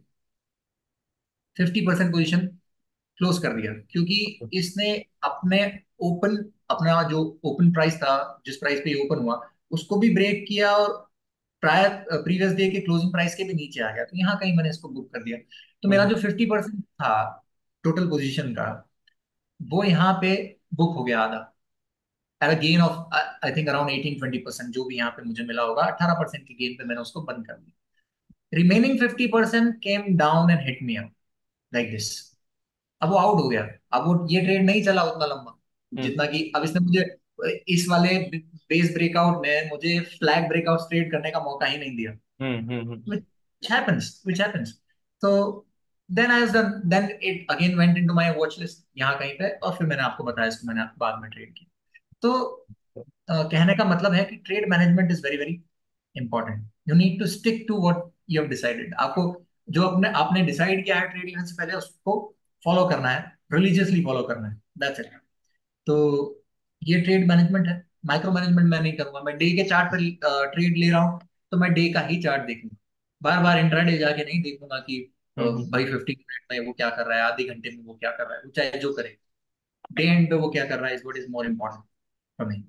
50% पोजीशन क्लोज कर दिया, क्योंकि इसने अपने ओपन अपना जो ओपन प्राइस था, जिस प्राइस पे ये ओपन हुआ, उसको भी ब्रेक किया, और प्रायर प्रीवियस डे के क्लोजिंग प्राइस के भी नीचे आ गया, तो यहाँ कहीं मैंने इसको बुक कर दिया। तो मेरा हम्म जो 50% था टोटल पोजीशन का, वो यहाँ पे बुक हो गया आधा, at a gain of I think around 18-20%, जो भी यहाँ पे मुझे मिला होगा 18% के गेन पे मैंने उसको बंद कर दिया। Remaining 50% came down and hit me up like this. अब वो आउट हो गया। अब वो ये ट्रेड नहीं चला उतना लंबा हम्म जितना कि अब इसने मुझे इस वाले बेस ब्रेकआउट में मुझे फ्लैग ब्रेकआउट ट्रेड करने का मौका ही नहीं दिया। हम्म Which happens. So then I was done. Then it again went into my watch list यहाँ कहीं पे, और फिर मैंने आपको बताया, इसको मैंने बाद में ट्रेड किया। तो कहने का मतलब है कि trade management is very very important. You need to stick to what you have decided. आपको जो अपने आपने डिसाइड किया है ट्रेड लेने से पहले, उसको फॉलो करना है, रिलीजियसली फॉलो करना है, दैट्स इट। तो ये ट्रेड मैनेजमेंट है। माइक्रो मैनेजमेंट मैं नहीं करूंगा। मैं डे के चार्ट पर ट्रेड ले रहा हूँ तो मैं डे का ही चार्ट देखूंगा, बार बार इंट्राडे जाके नहीं देखूंगा कि हम्म भाई 50 मिनट में वो क्या कर रहा है, आधे घंटे में वो क्या कर रहा है, वो चाहे जो करे, डे एंड पे वो क्या कर रहा है is what is more important for me.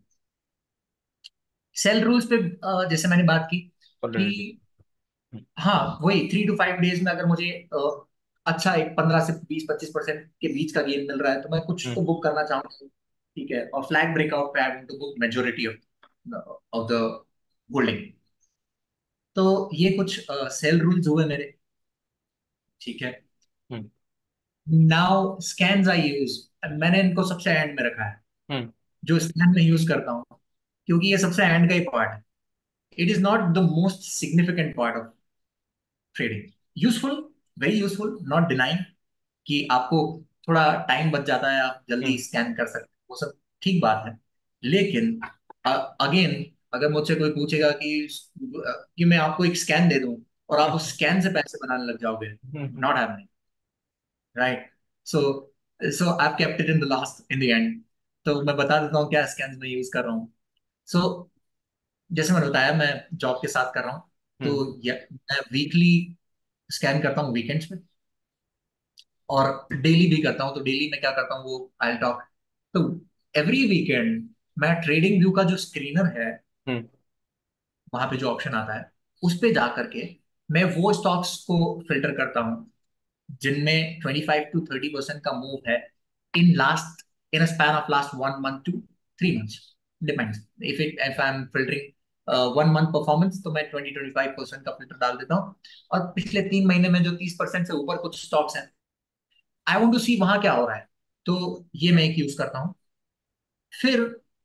Sell rules पे जैसे मैंने बात की कि ऑलरेडी। हाँ, वही 3 to 5 डेज में अगर मुझे अच्छा एक 15 से 20-25% के बीच का गेन मिल रहा है तो मैं कुछ तो हम्म बुक करना चाहूंगा, ठीक है। और फ्लैग ब्रेकआउट पे I want to book majority of the holding. तो ये कुछ सेल रूल्स हुए मेरे, ठीक है। Hmm now scans I use, मैंने इनको सबसे एंड में रखा है, हम्म जो स्कैन में यूज करता हूँ, क्योंकि ये सबसे एंड का ही पार्ट है। It is not the most significant part of trading. Useful, very useful, not denying कि आपको थोड़ा टाइम बच जाता है, आप जल्दी हम्म स्कैन कर सकते हैं, वो सब ठीक बात है। लेकिन अगेन, अगर मुझसे कोई पूछेगा कि मैं आपको एक स्कैन दे दूं और आप उस स्कैन से पैसे बनाने लग जाओगे, hmm not happening, right. So so I kept it in the last, in the end. तो मैं बता देता हूँ क्या स्कैन्स मैं यूज कर रहा हूँ। सो जैसे मैंने बताया, मैं जॉब के साथ कर रहा हूँ, हम्म तो मैं वीकली स्कैन करता हूँ वीकेंड्स में, और डेली भी करता हूँ। तो डेली में क्या करता हूँ वो आई टॉक। तो एवरी वीकेंड मैं ट्रेडिंग व्यू का जो स्क्रीनर है, हम्म। वहां पे जो ऑप्शन आता है, उस पे जा करके मैं वो स्टॉक्स को फिल्टर करता हूँ जिनमें 25 to 30% का मूव है in last, in a span of last 1 month to 3 months, depends. If I am filtering 1 month performance, तो मैं 20-25% का फिल्टर डाल देता हूँ। और पिछले 3 महीने में जो 30% से ऊपर कुछ स्टॉक्स हैं, आई वांट टू सी वहां क्या हो रहा है, तो ये मैं एक यूज करता हूँ। फिर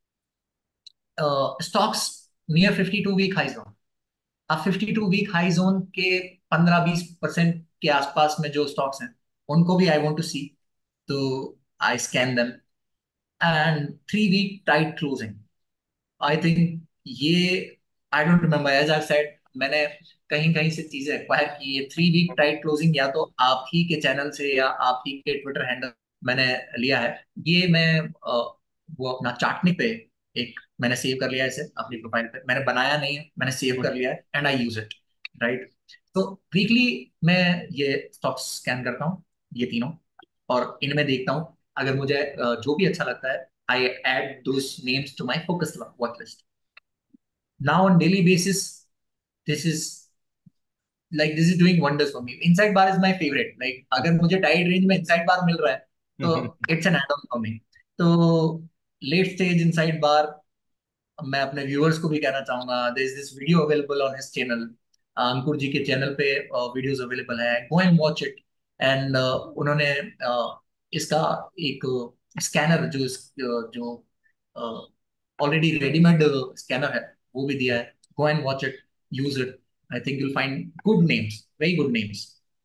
stocks near 52 week high zone, अब 52 वीक हाई जोन के 15-20% के आसपास में जो स्टॉक्स हैं, उनको भी आई वांट टू सी, तो I scan them. And 3 week tight closing, I think ये, I don't remember, as I said, मैंने कहीं कहीं से चीजें एक्वायर की। ये 3 वीक टाइट क्लोजिंग या तो आप ही के चैनल से या आप ही के ट्विटर हैंडल मैंने लिया है। ये मैं वो अपना चार्टनिक पे एक मैंने सेव कर लिया है, इसे अपनी प्रोफाइल पे मैंने बनाया नहीं है, मैंने सेव कर लिया है and I use it, right. तो वीकली मैं ये स्टॉक्स स्कैन करता हूँ, ये तीनों, और इनमें देखता हूँ। अगर मुझे जो भी अच्छा लगता है, I add those names to my focus watch list. Now on daily basis, this is this is doing wonders for me. Inside bar is my favorite. Like अगर मुझे टाइड रेंज में इनसाइड बार मिल रहा है, तो it's an add on for me. तो late stage inside बार, मैं अपने व्यूअर्स को भी कहना चाहूंगा, there is this video available on his channel, Ankur ji के चैनल पे वीडियोस अवेलेबल है, go and watch it. And उन्होंने इसका एक स्कैनर जो ऑलरेडी रेडीमेड स्कैनर है, वो भी दिया है। Go and watch it, use it, I think you'll find good names, very good names.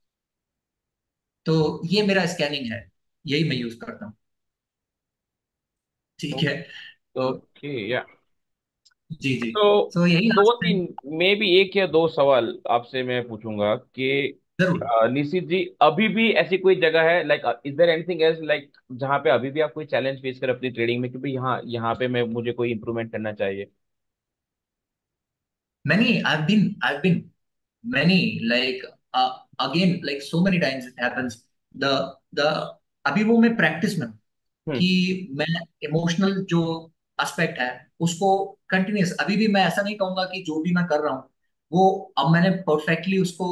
तो ये मेरा स्कैनिंग है, यही मैं यूज करता हूँ। ठीक है। तो ओके या। जी जी, तो तो यही दो लास्ट टाइम। तीन, मे भी एक या दो सवाल आपसे मैं पूछूंगा कि जरूर। निशित जी, अभी भी ऐसी कोई जगह है, like is there anything else, like जहाँ पे अभी भी आप कोई चैलेंज फेस कर अपनी ट्रेडिंग में कि भाई यहाँ यहाँ पे मैं मुझे कोई इंप्रूवमेंट करना चाहिए? I've been many, like again, like so many times it happens. The अभी वो मैं प्रैक्टिस में हूँ हम्म। कि मैं इमोशनल जो एस्पेक्ट है उसको कंटिन्यूस, अभी भी मैं ऐसा नहीं कहूंगा कि जो भी मैं कर रहा हूँ वो अब मैंने परफेक्टली उसको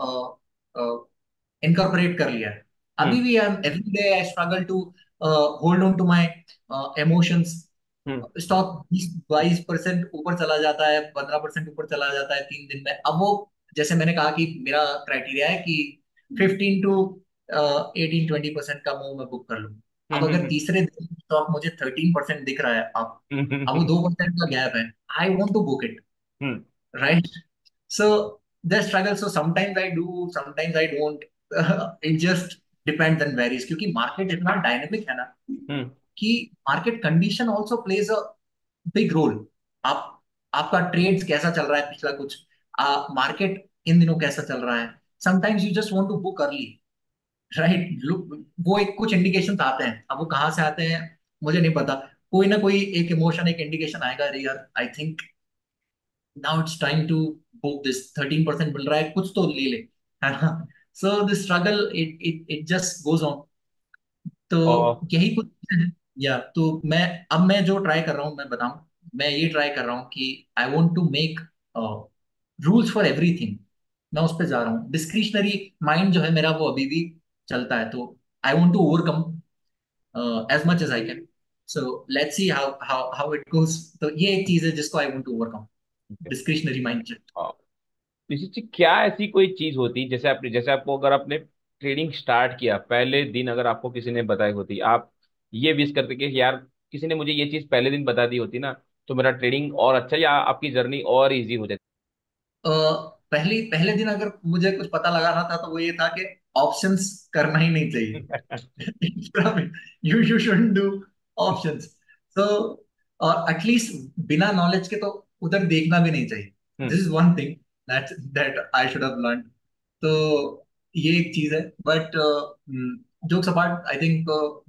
इनकॉर्पोरेट कर लिया है। हम्म। अभी भी I am every day I struggle to hold on to my emotions. Hmm. Stock 20-22% ऊपर चला जाता है, 15% ऊपर चला जाता है 3 दिन में। अब वो, जैसे मैंने कहा कि मेरा क्राइटेरिया है कि 15 to 18-20% का मूव मैं बुक कर लूं। अब अगर हम्म। तीसरे दिन स्टॉक मुझे 13% दिख रहा है, अब वो हम्म। 2% का गैप है, I want to book it, hmm. Right. So the struggle, so sometimes I do, sometimes I don't, it just depends and varies, क्योंकि मार्केट इतना डायनेमिक है ना हम्म। कि market condition also plays a big role. आप आपका trades कैसा चल रहा है, पिछला कुछ मार्केट इन दिनों कैसा चल रहा है। Sometimes you just want to book early, right. वो एक कुछ इंडिकेशन आते हैं, अब वो कहाँ से आते हैं मुझे नहीं पता। कोई ना कोई एक इमोशन, एक इंडिकेशन आएगा, अरे यार I think now it's time to book this, 13% मिल रहा है, कुछ तो ले ले, है ना। So the struggle, it it it just goes on. तो और यही कुछ चीजें हैं। या तो मैं जो ट्राई कर रहा हूँ मैं बताऊं, मैं ये ट्राई कर रहा हूँ कि I want to make rules for everything. मैं उस पर जा रहा हूँ, डिस्क्रिशनरी माइंड जो है मेरा वो अभी भी चलता है, तो I want to overcome as much as I can. So let's see how it goes. तो ये एक चीज है जिसको I want to overcome, discretionary mind. Nishchit ji, क्या ऐसी कोई चीज होती, जैसे आपने, जैसे आपको अगर आपने ट्रेडिंग स्टार्ट किया पहले दिन, अगर आपको किसी ने बताई होती, आप ये विश करते कि यार किसी ने मुझे ये चीज पहले दिन बता दी होती ना, तो मेरा ट्रेडिंग और अच्छा, या आपकी जर्नी और इजी हो जाती? पहले दिन अगर मुझे कुछ पता लगाना था, तो वो ये था कि ऑप्शंस करना ही नहीं चाहिए। You shouldn't do options. So, और एटलीस्ट बिना नॉलेज के तो उधर देखना भी नहीं चाहिए। Hmm. This is one thing that I should have learn. तो ये एक चीज है। But jokes apart, I think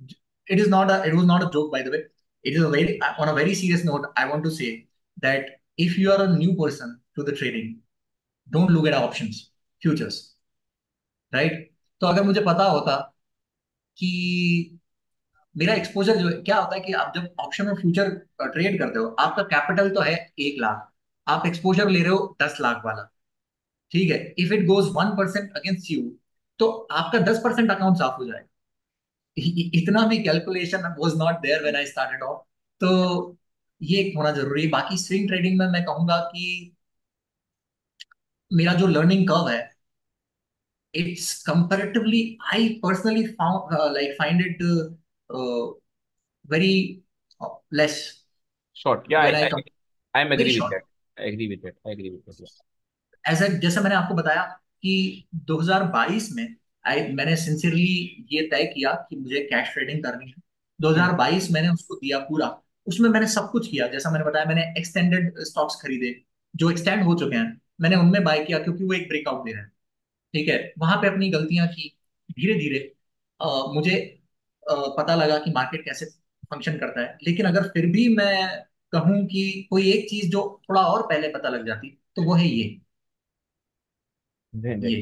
it was not a joke, by the way. It is a very, on a very serious note, I want to say that if you are a new person to the trading, don't look at options, futures, right? तो अगर मुझे पता होता कि मेरा exposure जो है, क्या होता है कि आप जब ऑप्शन में फ्यूचर ट्रेड करते हो, आपका कैपिटल तो है 1 लाख, आप एक्सपोजर ले रहे हो 10 लाख वाला, ठीक है। If it goes 1% against you, तो आपका 10% अकाउंट साफ हो जाएगा। इतना भी calculation was not there when I started off. तो ये एक होना जरूरी है। बाकी स्विंग ट्रेडिंग में मैं कहूंगा कि मेरा जो लर्निंग कर्व है, it's comparatively, I personally found like find it very less short, या when I I am very agree with short. That, I agree with that, I agree with that. ऐसा जैसे मैंने आपको बताया कि 2022 में मैंने सिंसियरली ये तय किया कि मुझे कैश ट्रेडिंग करनी है। हम्म 2022 मैंने उसको दिया पूरा। उसमें मैंने सब कुछ किया, जैसा मैंने बताया, मैंने एक्सटेंडेड स्टॉक्स खरीदे जो एक्सटेंड हो चुके हैं, मैंने उनमें बाय किया क्योंकि वो एक ब्रेकआउट दे रहे हैं, ठीक है। वहां पे अपनी गलतियां की। धीरे धीरे मुझे पता लगा कि मार्केट कैसे फंक्शन करता है। लेकिन अगर फिर भी मैं कहूं कि कोई एक चीज जो थोड़ा और पहले पता लग जाती, तो वो है ये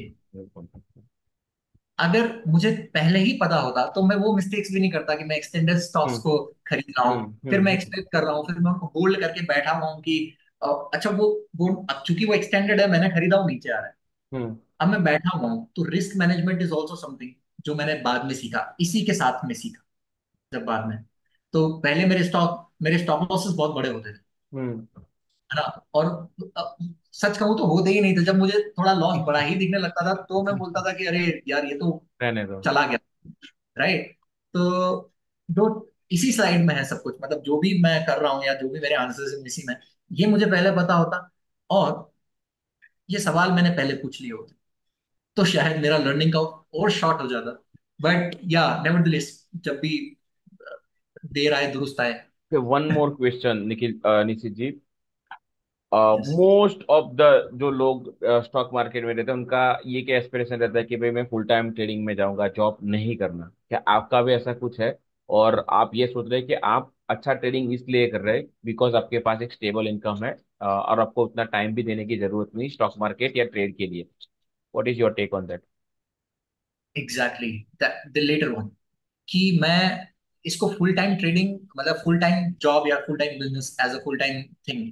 अगर मुझे पहले ही पता होता तो मैं वो मिस्टेक्स भी नहीं करता कि मैं एक्सटेंडेड स्टॉक्स हम्म को खरीद रहा हूँ, फिर मैं हम्म एक्सपेक्ट कर रहा हूँ, फिर मैं उनको होल्ड करके बैठा हुआ हूँ कि अच्छा वो अब चूंकि वो एक्सटेंडेड है, मैंने खरीदा, वो नीचे आ रहा है, हम्म अब मैं बैठा हुआ हूँ। तो risk management is also something जो मैंने बाद में सीखा, इसी के साथ में सीखा जब बाद में। तो पहले मेरे स्टॉप लॉसेस बहुत बड़े होते थे, हम्म है ना। और अ, सच कहूँ तो होते ही नहीं थे। जब मुझे थोड़ा लॉस बड़ा ही दिखने लगता था, तो मैं बोलता था कि अरे यार, ये तो रहने दो। चला गया, राइट। तो दो, इसी स्लाइड में है सब कुछ, मतलब जो भी मैं कर रहा हूँ या जो भी मेरे आंसर्स हैं इसी में, ये मुझे पहले पता होता और ये सवाल मैंने पहले पूछ लिए होते, तो शायद मेरा लर्निंग का और शॉर्ट हो जाता। बट या नेवरदलेस, जब भी देर आए दुरुस्त आए। One more question Nikhil, Nishit ji. Yes. Most of the जो लोग स्टॉक मार्केट में रहते हैं, उनका ये क्या एस्पिरेशन रहता है कि भाई मैं फुल टाइम ट्रेडिंग में जाऊंगा, जॉब नहीं करना। क्या आपका भी ऐसा कुछ है? और आप ये सोच रहे हैं कि आप अच्छा ट्रेडिंग इसलिए कर रहे हैं बिकॉज आपके पास एक स्टेबल इनकम है, और आपको उतना टाइम भी देने की जरूरत नहीं स्टॉक मार्केट या ट्रेड के लिए। What is your take on that? Exactly, the latter one, कि मैं इसको फुल टाइम ट्रेडिंग, मतलब फुल टाइम जॉब या full time business as a full time thing,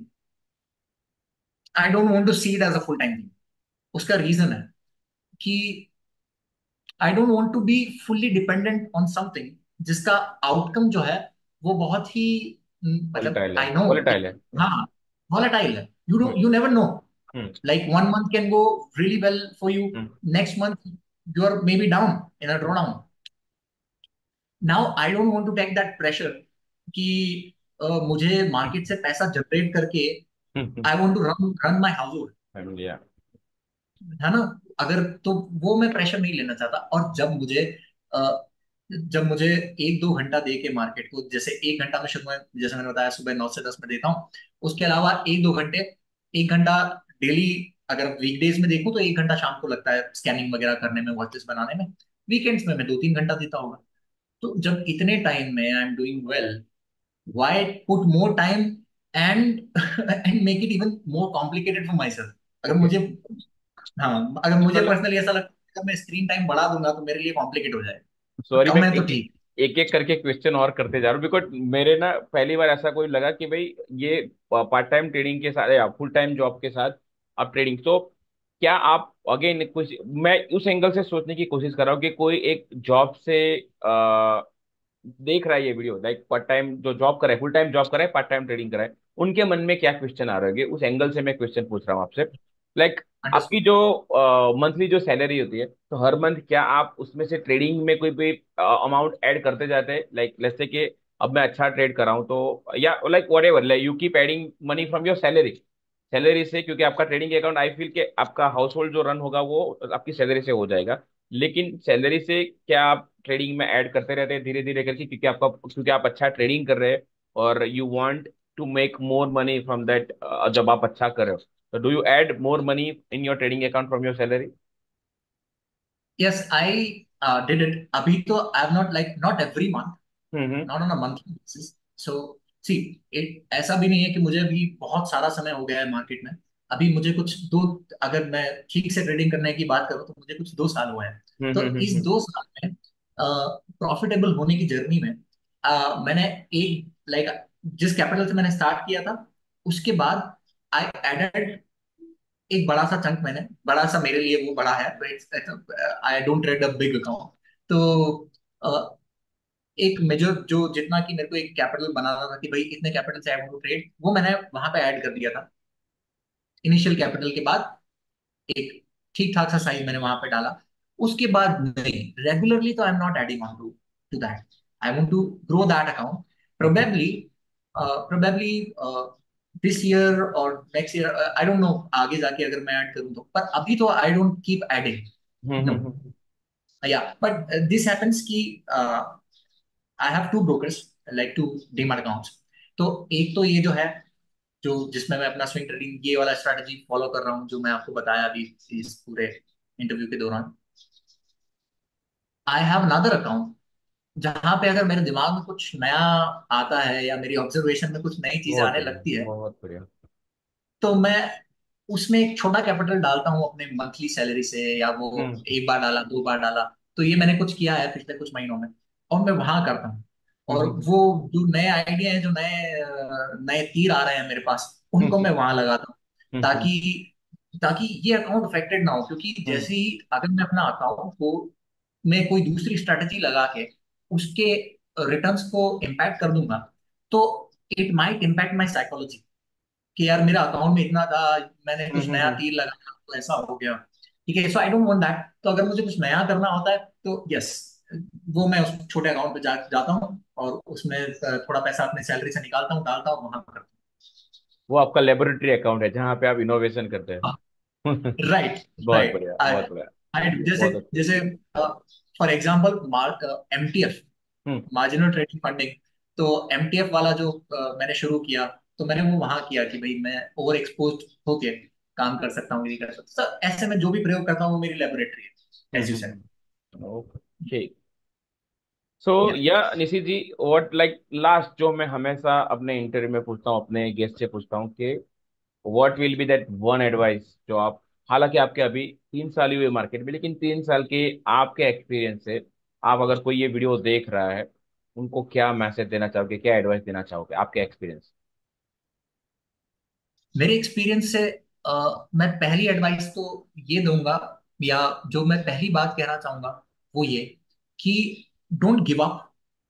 I don't want to see it as a full time thing. उसका reason है कि I don't want to be fully dependent on something जिसका outcome जो है वो बहुत ही मतलब वोलेटाइल है, आई नो, वोलेटाइल है। हाँ, वॉलेटाइल है। You do hmm you never know, hmm like 1 month can go really well for you, hmm next month you are maybe down in a drawdown. Now I don't want to take that pressure कि मुझे market से पैसा generate करके hmm I want to run my house, hmm है ना। अगर तो वो मैं प्रेशर नहीं लेना चाहता। और जब मुझे 1-2 घंटा दे के मार्केट को, जैसे 1 घंटा में शुरू में, जैसे मैंने बताया, सुबह 9 से 10 में देता हूँ। उसके अलावा 1-2 घंटे, 1 घंटा डेली, अगर वीकडेज में देखूँ तो 1 घंटा शाम को लगता है स्कैनिंग वगैरह करने में, वॉचेस बनाने में। वीकेंड्स में मैं 2-3 घंटा देता होगा। तो जब इतने टाइम में I am doing well, why put more time and and make it even more complicated for myself. अगर ओके। मुझे, हाँ, अगर मुझे मतलब पर्सनली ऐसा लगता है कि अगर मैं स्क्रीन टाइम बढ़ा दूंगा तो मेरे लिए कॉम्प्लिकेट हो जाएगा, तो सॉरी, कम मैं है तो एक ठीक। एक एक करके क्वेश्चन और करते जा रहा हूँ बिकॉज मेरे ना पहली बार ऐसा कोई लगा कि भाई ये पार्ट टाइम ट्रेडिंग के साथ या फुल टाइम जॉब के साथ आप ट्रेडिंग, तो क्या आप अगेन कुछ, मैं उस एंगल से सोचने की कोशिश कर रहा हूँ कि कोई एक जॉब से देख रहा है ये वीडियो, लाइक पार्ट टाइम जो जॉब करे, फुल टाइम जॉब करे, पार्ट टाइम ट्रेडिंग कराए, उनके मन में क्या क्वेश्चन आ रहे हैं, उस एंगल से मैं क्वेश्चन पूछ रहा हूँ आपसे। लाइक आपकी अंडरस्टूड। जो मंथली जो सैलरी होती है, तो हर मंथ क्या आप उसमें से ट्रेडिंग में कोई भी अमाउंट ऐड करते जाते हैं? लाइक लेट्स से कि अब मैं अच्छा ट्रेड कर रहा हूँ, तो या like whatever, like you keep adding money from your salary, salary से, क्योंकि आपका ट्रेडिंग अकाउंट, आई फील कि आपका हाउस होल्ड जो रन होगा वो आपकी सैलरी से हो जाएगा। लेकिन सैलरी से क्या आप ट्रेडिंग में ऐड करते रहते हैं धीरे धीरे करके, क्योंकि आप अच्छा ट्रेडिंग कर रहे हैं और you want to make more money from that, जब आप अच्छा कर रहे हो, तो do you add more money in your trading account from your salary? Yes, I did it. अभी तो I have not, like not every month, hmm not on a monthly basis. So see, it ऐसा भी नहीं है कि मुझे अभी बहुत सारा समय हो गया है मार्केट में। अभी मुझे कुछ दो, अगर मैं ठीक से ट्रेडिंग करने की बात करूं तो मुझे कुछ 2 साल हुए हैं। तो इस हम्म 2 साल में प्रॉफिटेबल होने की जर्नी में मैंने एक लाइक जिस कैपिटल से मैंने स्टार्ट किया था, उसके बाद आई एडेड एक बड़ा सा चंक। मैंने बड़ा सा, मेरे लिए वो बड़ा है, I don't trade a big account. तो अ, एक मेजर जो जितना कि मेरे को एक कैपिटल बनाना था कि भाई इतने कैपिटल से आई वांट टू ट्रेड, वो मैंने वहां पे ऐड कर दिया था। इनिशियल कैपिटल के बाद एक ठीक ठाक सा साइज मैंने वहां पे डाला। उसके बाद नहीं, रेगुलरली तो I am not adding on to to that. I want to grow that account. Probably probably this year और next year, I don't know, आगे जाके अगर मैं ऐड करूं तो। पर अभी तो I don't keep adding. No. Yeah but this happens कि I have two brokers, like two demat accounts. तो एक तो ये जो है, जो जिसमें मैं अपना स्विंग ट्रेडिंग ये वाला स्ट्रैटेजी फॉलो कर रहा हूँ, जो मैं आपको बताया अभी इस पूरे इंटरव्यू के दौरान। आई हैव अनदर अकाउंट जहां पे अगर मेरे दिमाग में कुछ नया आता है या मेरी ऑब्जर्वेशन में कुछ नई चीजें बहुत आने बढ़िया, लगती है, बहुत बढ़िया। तो मैं उसमें एक छोटा कैपिटल डालता हूँ अपने मंथली सैलरी से, या वो हम्म एक बार डाला, दो बार डाला। तो ये मैंने कुछ किया है पिछले कुछ महीनों में, और मैं वहां करता हूँ। और हम्म वो जो नए आइडिया हैं, जो नए नए तीर आ रहे हैं मेरे पास, उनको मैं वहां लगाता हूँ, हम्म ताकि ताकि ये अकाउंट अफेक्टेड ना हो। क्योंकि हम्म जैसे ही अगर मैं अपना अकाउंट को मैं कोई दूसरी स्ट्रेटजी लगा के उसके रिटर्न्स को इम्पैक्ट कर दूंगा, तो it might impact my psychology कि यार मेरा अकाउंट में इतना था, मैंने कुछ नया हम्म। तीर लगाया तो ऐसा हो गया। ठीक है, so I don't want that. तो अगर मुझे कुछ नया करना होता है तो यस, वो मैं उस छोटे अकाउंट पे जाता हूँ, और उसमें थोड़ा पैसा अपने सैलरी से निकालता हूँ, डालता हूँ, वहां करता वो आपका लेबोरेटरी अकाउंट है जहाँ पे आप इनोवेशन करते हूँ। हैं। राइट। बहुत राइट। बढ़िया, आई बहुत बढ़िया। आई जैसे बहुत अच्छा। जैसे for example mark MTF, hmm. Marginal trading funding. तो एमटीएफ वाला जो मैंने शुरू किया, तो मैंने वो वहां किया कि भाई मैं ओवर एक्सपोज होके काम कर सकता हूँ, ये कर सकता हूँ। So, ऐसे में जो भी प्रयोग करता हूँ वो मेरी लेबोरेटरी है, as you said. Okay. So yeah Nishi ji, what like last जो मैं हमेशा अपने इंटरव्यू में पूछता हूँ, अपने गेस्ट से पूछता हूँ कि what will be that one advice जो आप, हालांकि आपके अभी 3 साल ही हुए मार्केट में, लेकिन 3 साल के आपके एक्सपीरियंस से आप अगर कोई ये वीडियो देख रहा है, उनको क्या मैसेज देना चाहोगे, क्या एडवाइस देना चाहोगे आपके एक्सपीरियंस? मेरे एक्सपीरियंस से मैं पहली एडवाइस तो ये दूंगा, या जो मैं पहली बात कहना चाहूंगा वो ये कि don't give up.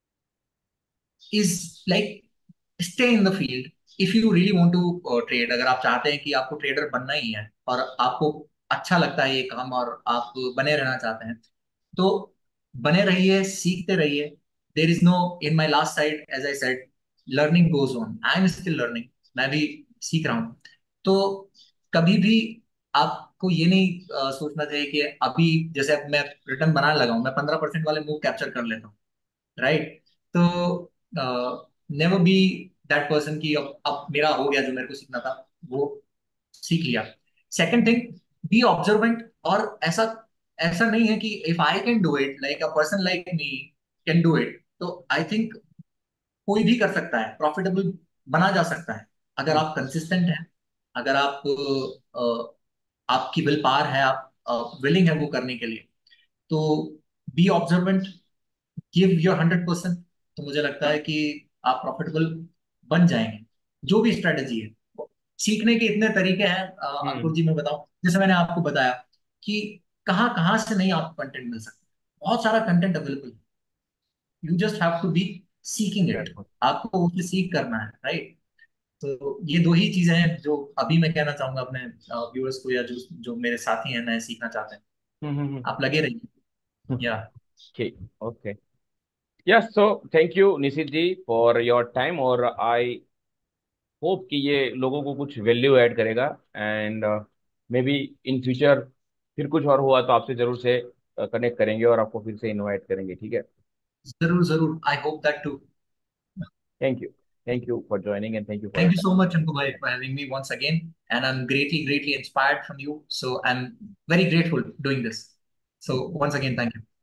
Is like stay in the field if you really want to trade. अगर आप चाहते हैं कि आपको ट्रेडर बनना ही है और आपको अच्छा लगता है ये काम और आप बने रहना चाहते हैं, तो बने रहिए, सीखते रहिए। There is no, in my last side as I said, learning goes on, I am still learning. मैं भी सीख रहा हूँ। तो कभी भी आपको ये नहीं सोचना चाहिए कि अभी, जैसे अब मैं रिटर्न बनाने लगा हूँ, मैं 15% वाले मूव कैप्चर कर लेता हूँ, राइट। तो नेवर बी दैट पर्सन की अब मेरा हो गया जो मेरे को सीखना था, वो सीख लिया। Second thing, be observant. और ऐसा ऐसा नहीं है कि if I can do it, like a person like me can do it, तो आई थिंक कोई भी कर सकता है, प्रॉफिटेबल बना जा सकता है, अगर आप कंसिस्टेंट हैं, अगर आप आपकी विल पावर है, आप विलिंग है वो करने के लिए। तो बी ऑब्जर्वेंट, गिव योर 100%। तो मुझे लगता है कि आप प्रॉफिटेबल बन जाएंगे। जो भी स्ट्रेटेजी है, सीखने के इतने तरीके हैं अंकुर हम्म। जी, मैं बताऊं, जैसे मैंने आपको बताया कि कहाँ कहाँ से नहीं आपको कंटेंट मिल सकता। बहुत सारा कंटेंट अवेलेबल है, you just have to be seeking it. बिल्कुल। आपको उसे सीख करना है, राइट। तो ये दो ही चीजें हैं जो अभी मैं कहना चाहूंगा अपने व्यूअर्स को, या जो जो मेरे साथी हैं नए सीखना चाहते हैं। हम्म। आप लगे रहिए। या ठीक, okay. Yes, so thank you Nishit ji for your time, और आई होप कि ये लोगों को कुछ वैल्यू ऐड करेगा, and maybe in future फिर कुछ और हुआ तो आपसे जरूर से कनेक्ट करेंगे और आपको फिर से इनवाइट करेंगे, ठीक है? जरूर जरूर, I hope that too. Thank you, thank you for joining and thank you for your Thank you so time. much, Anku bhai, for having me once again. And I'm greatly inspired from you. So I'm very grateful doing this. So once again, thank you.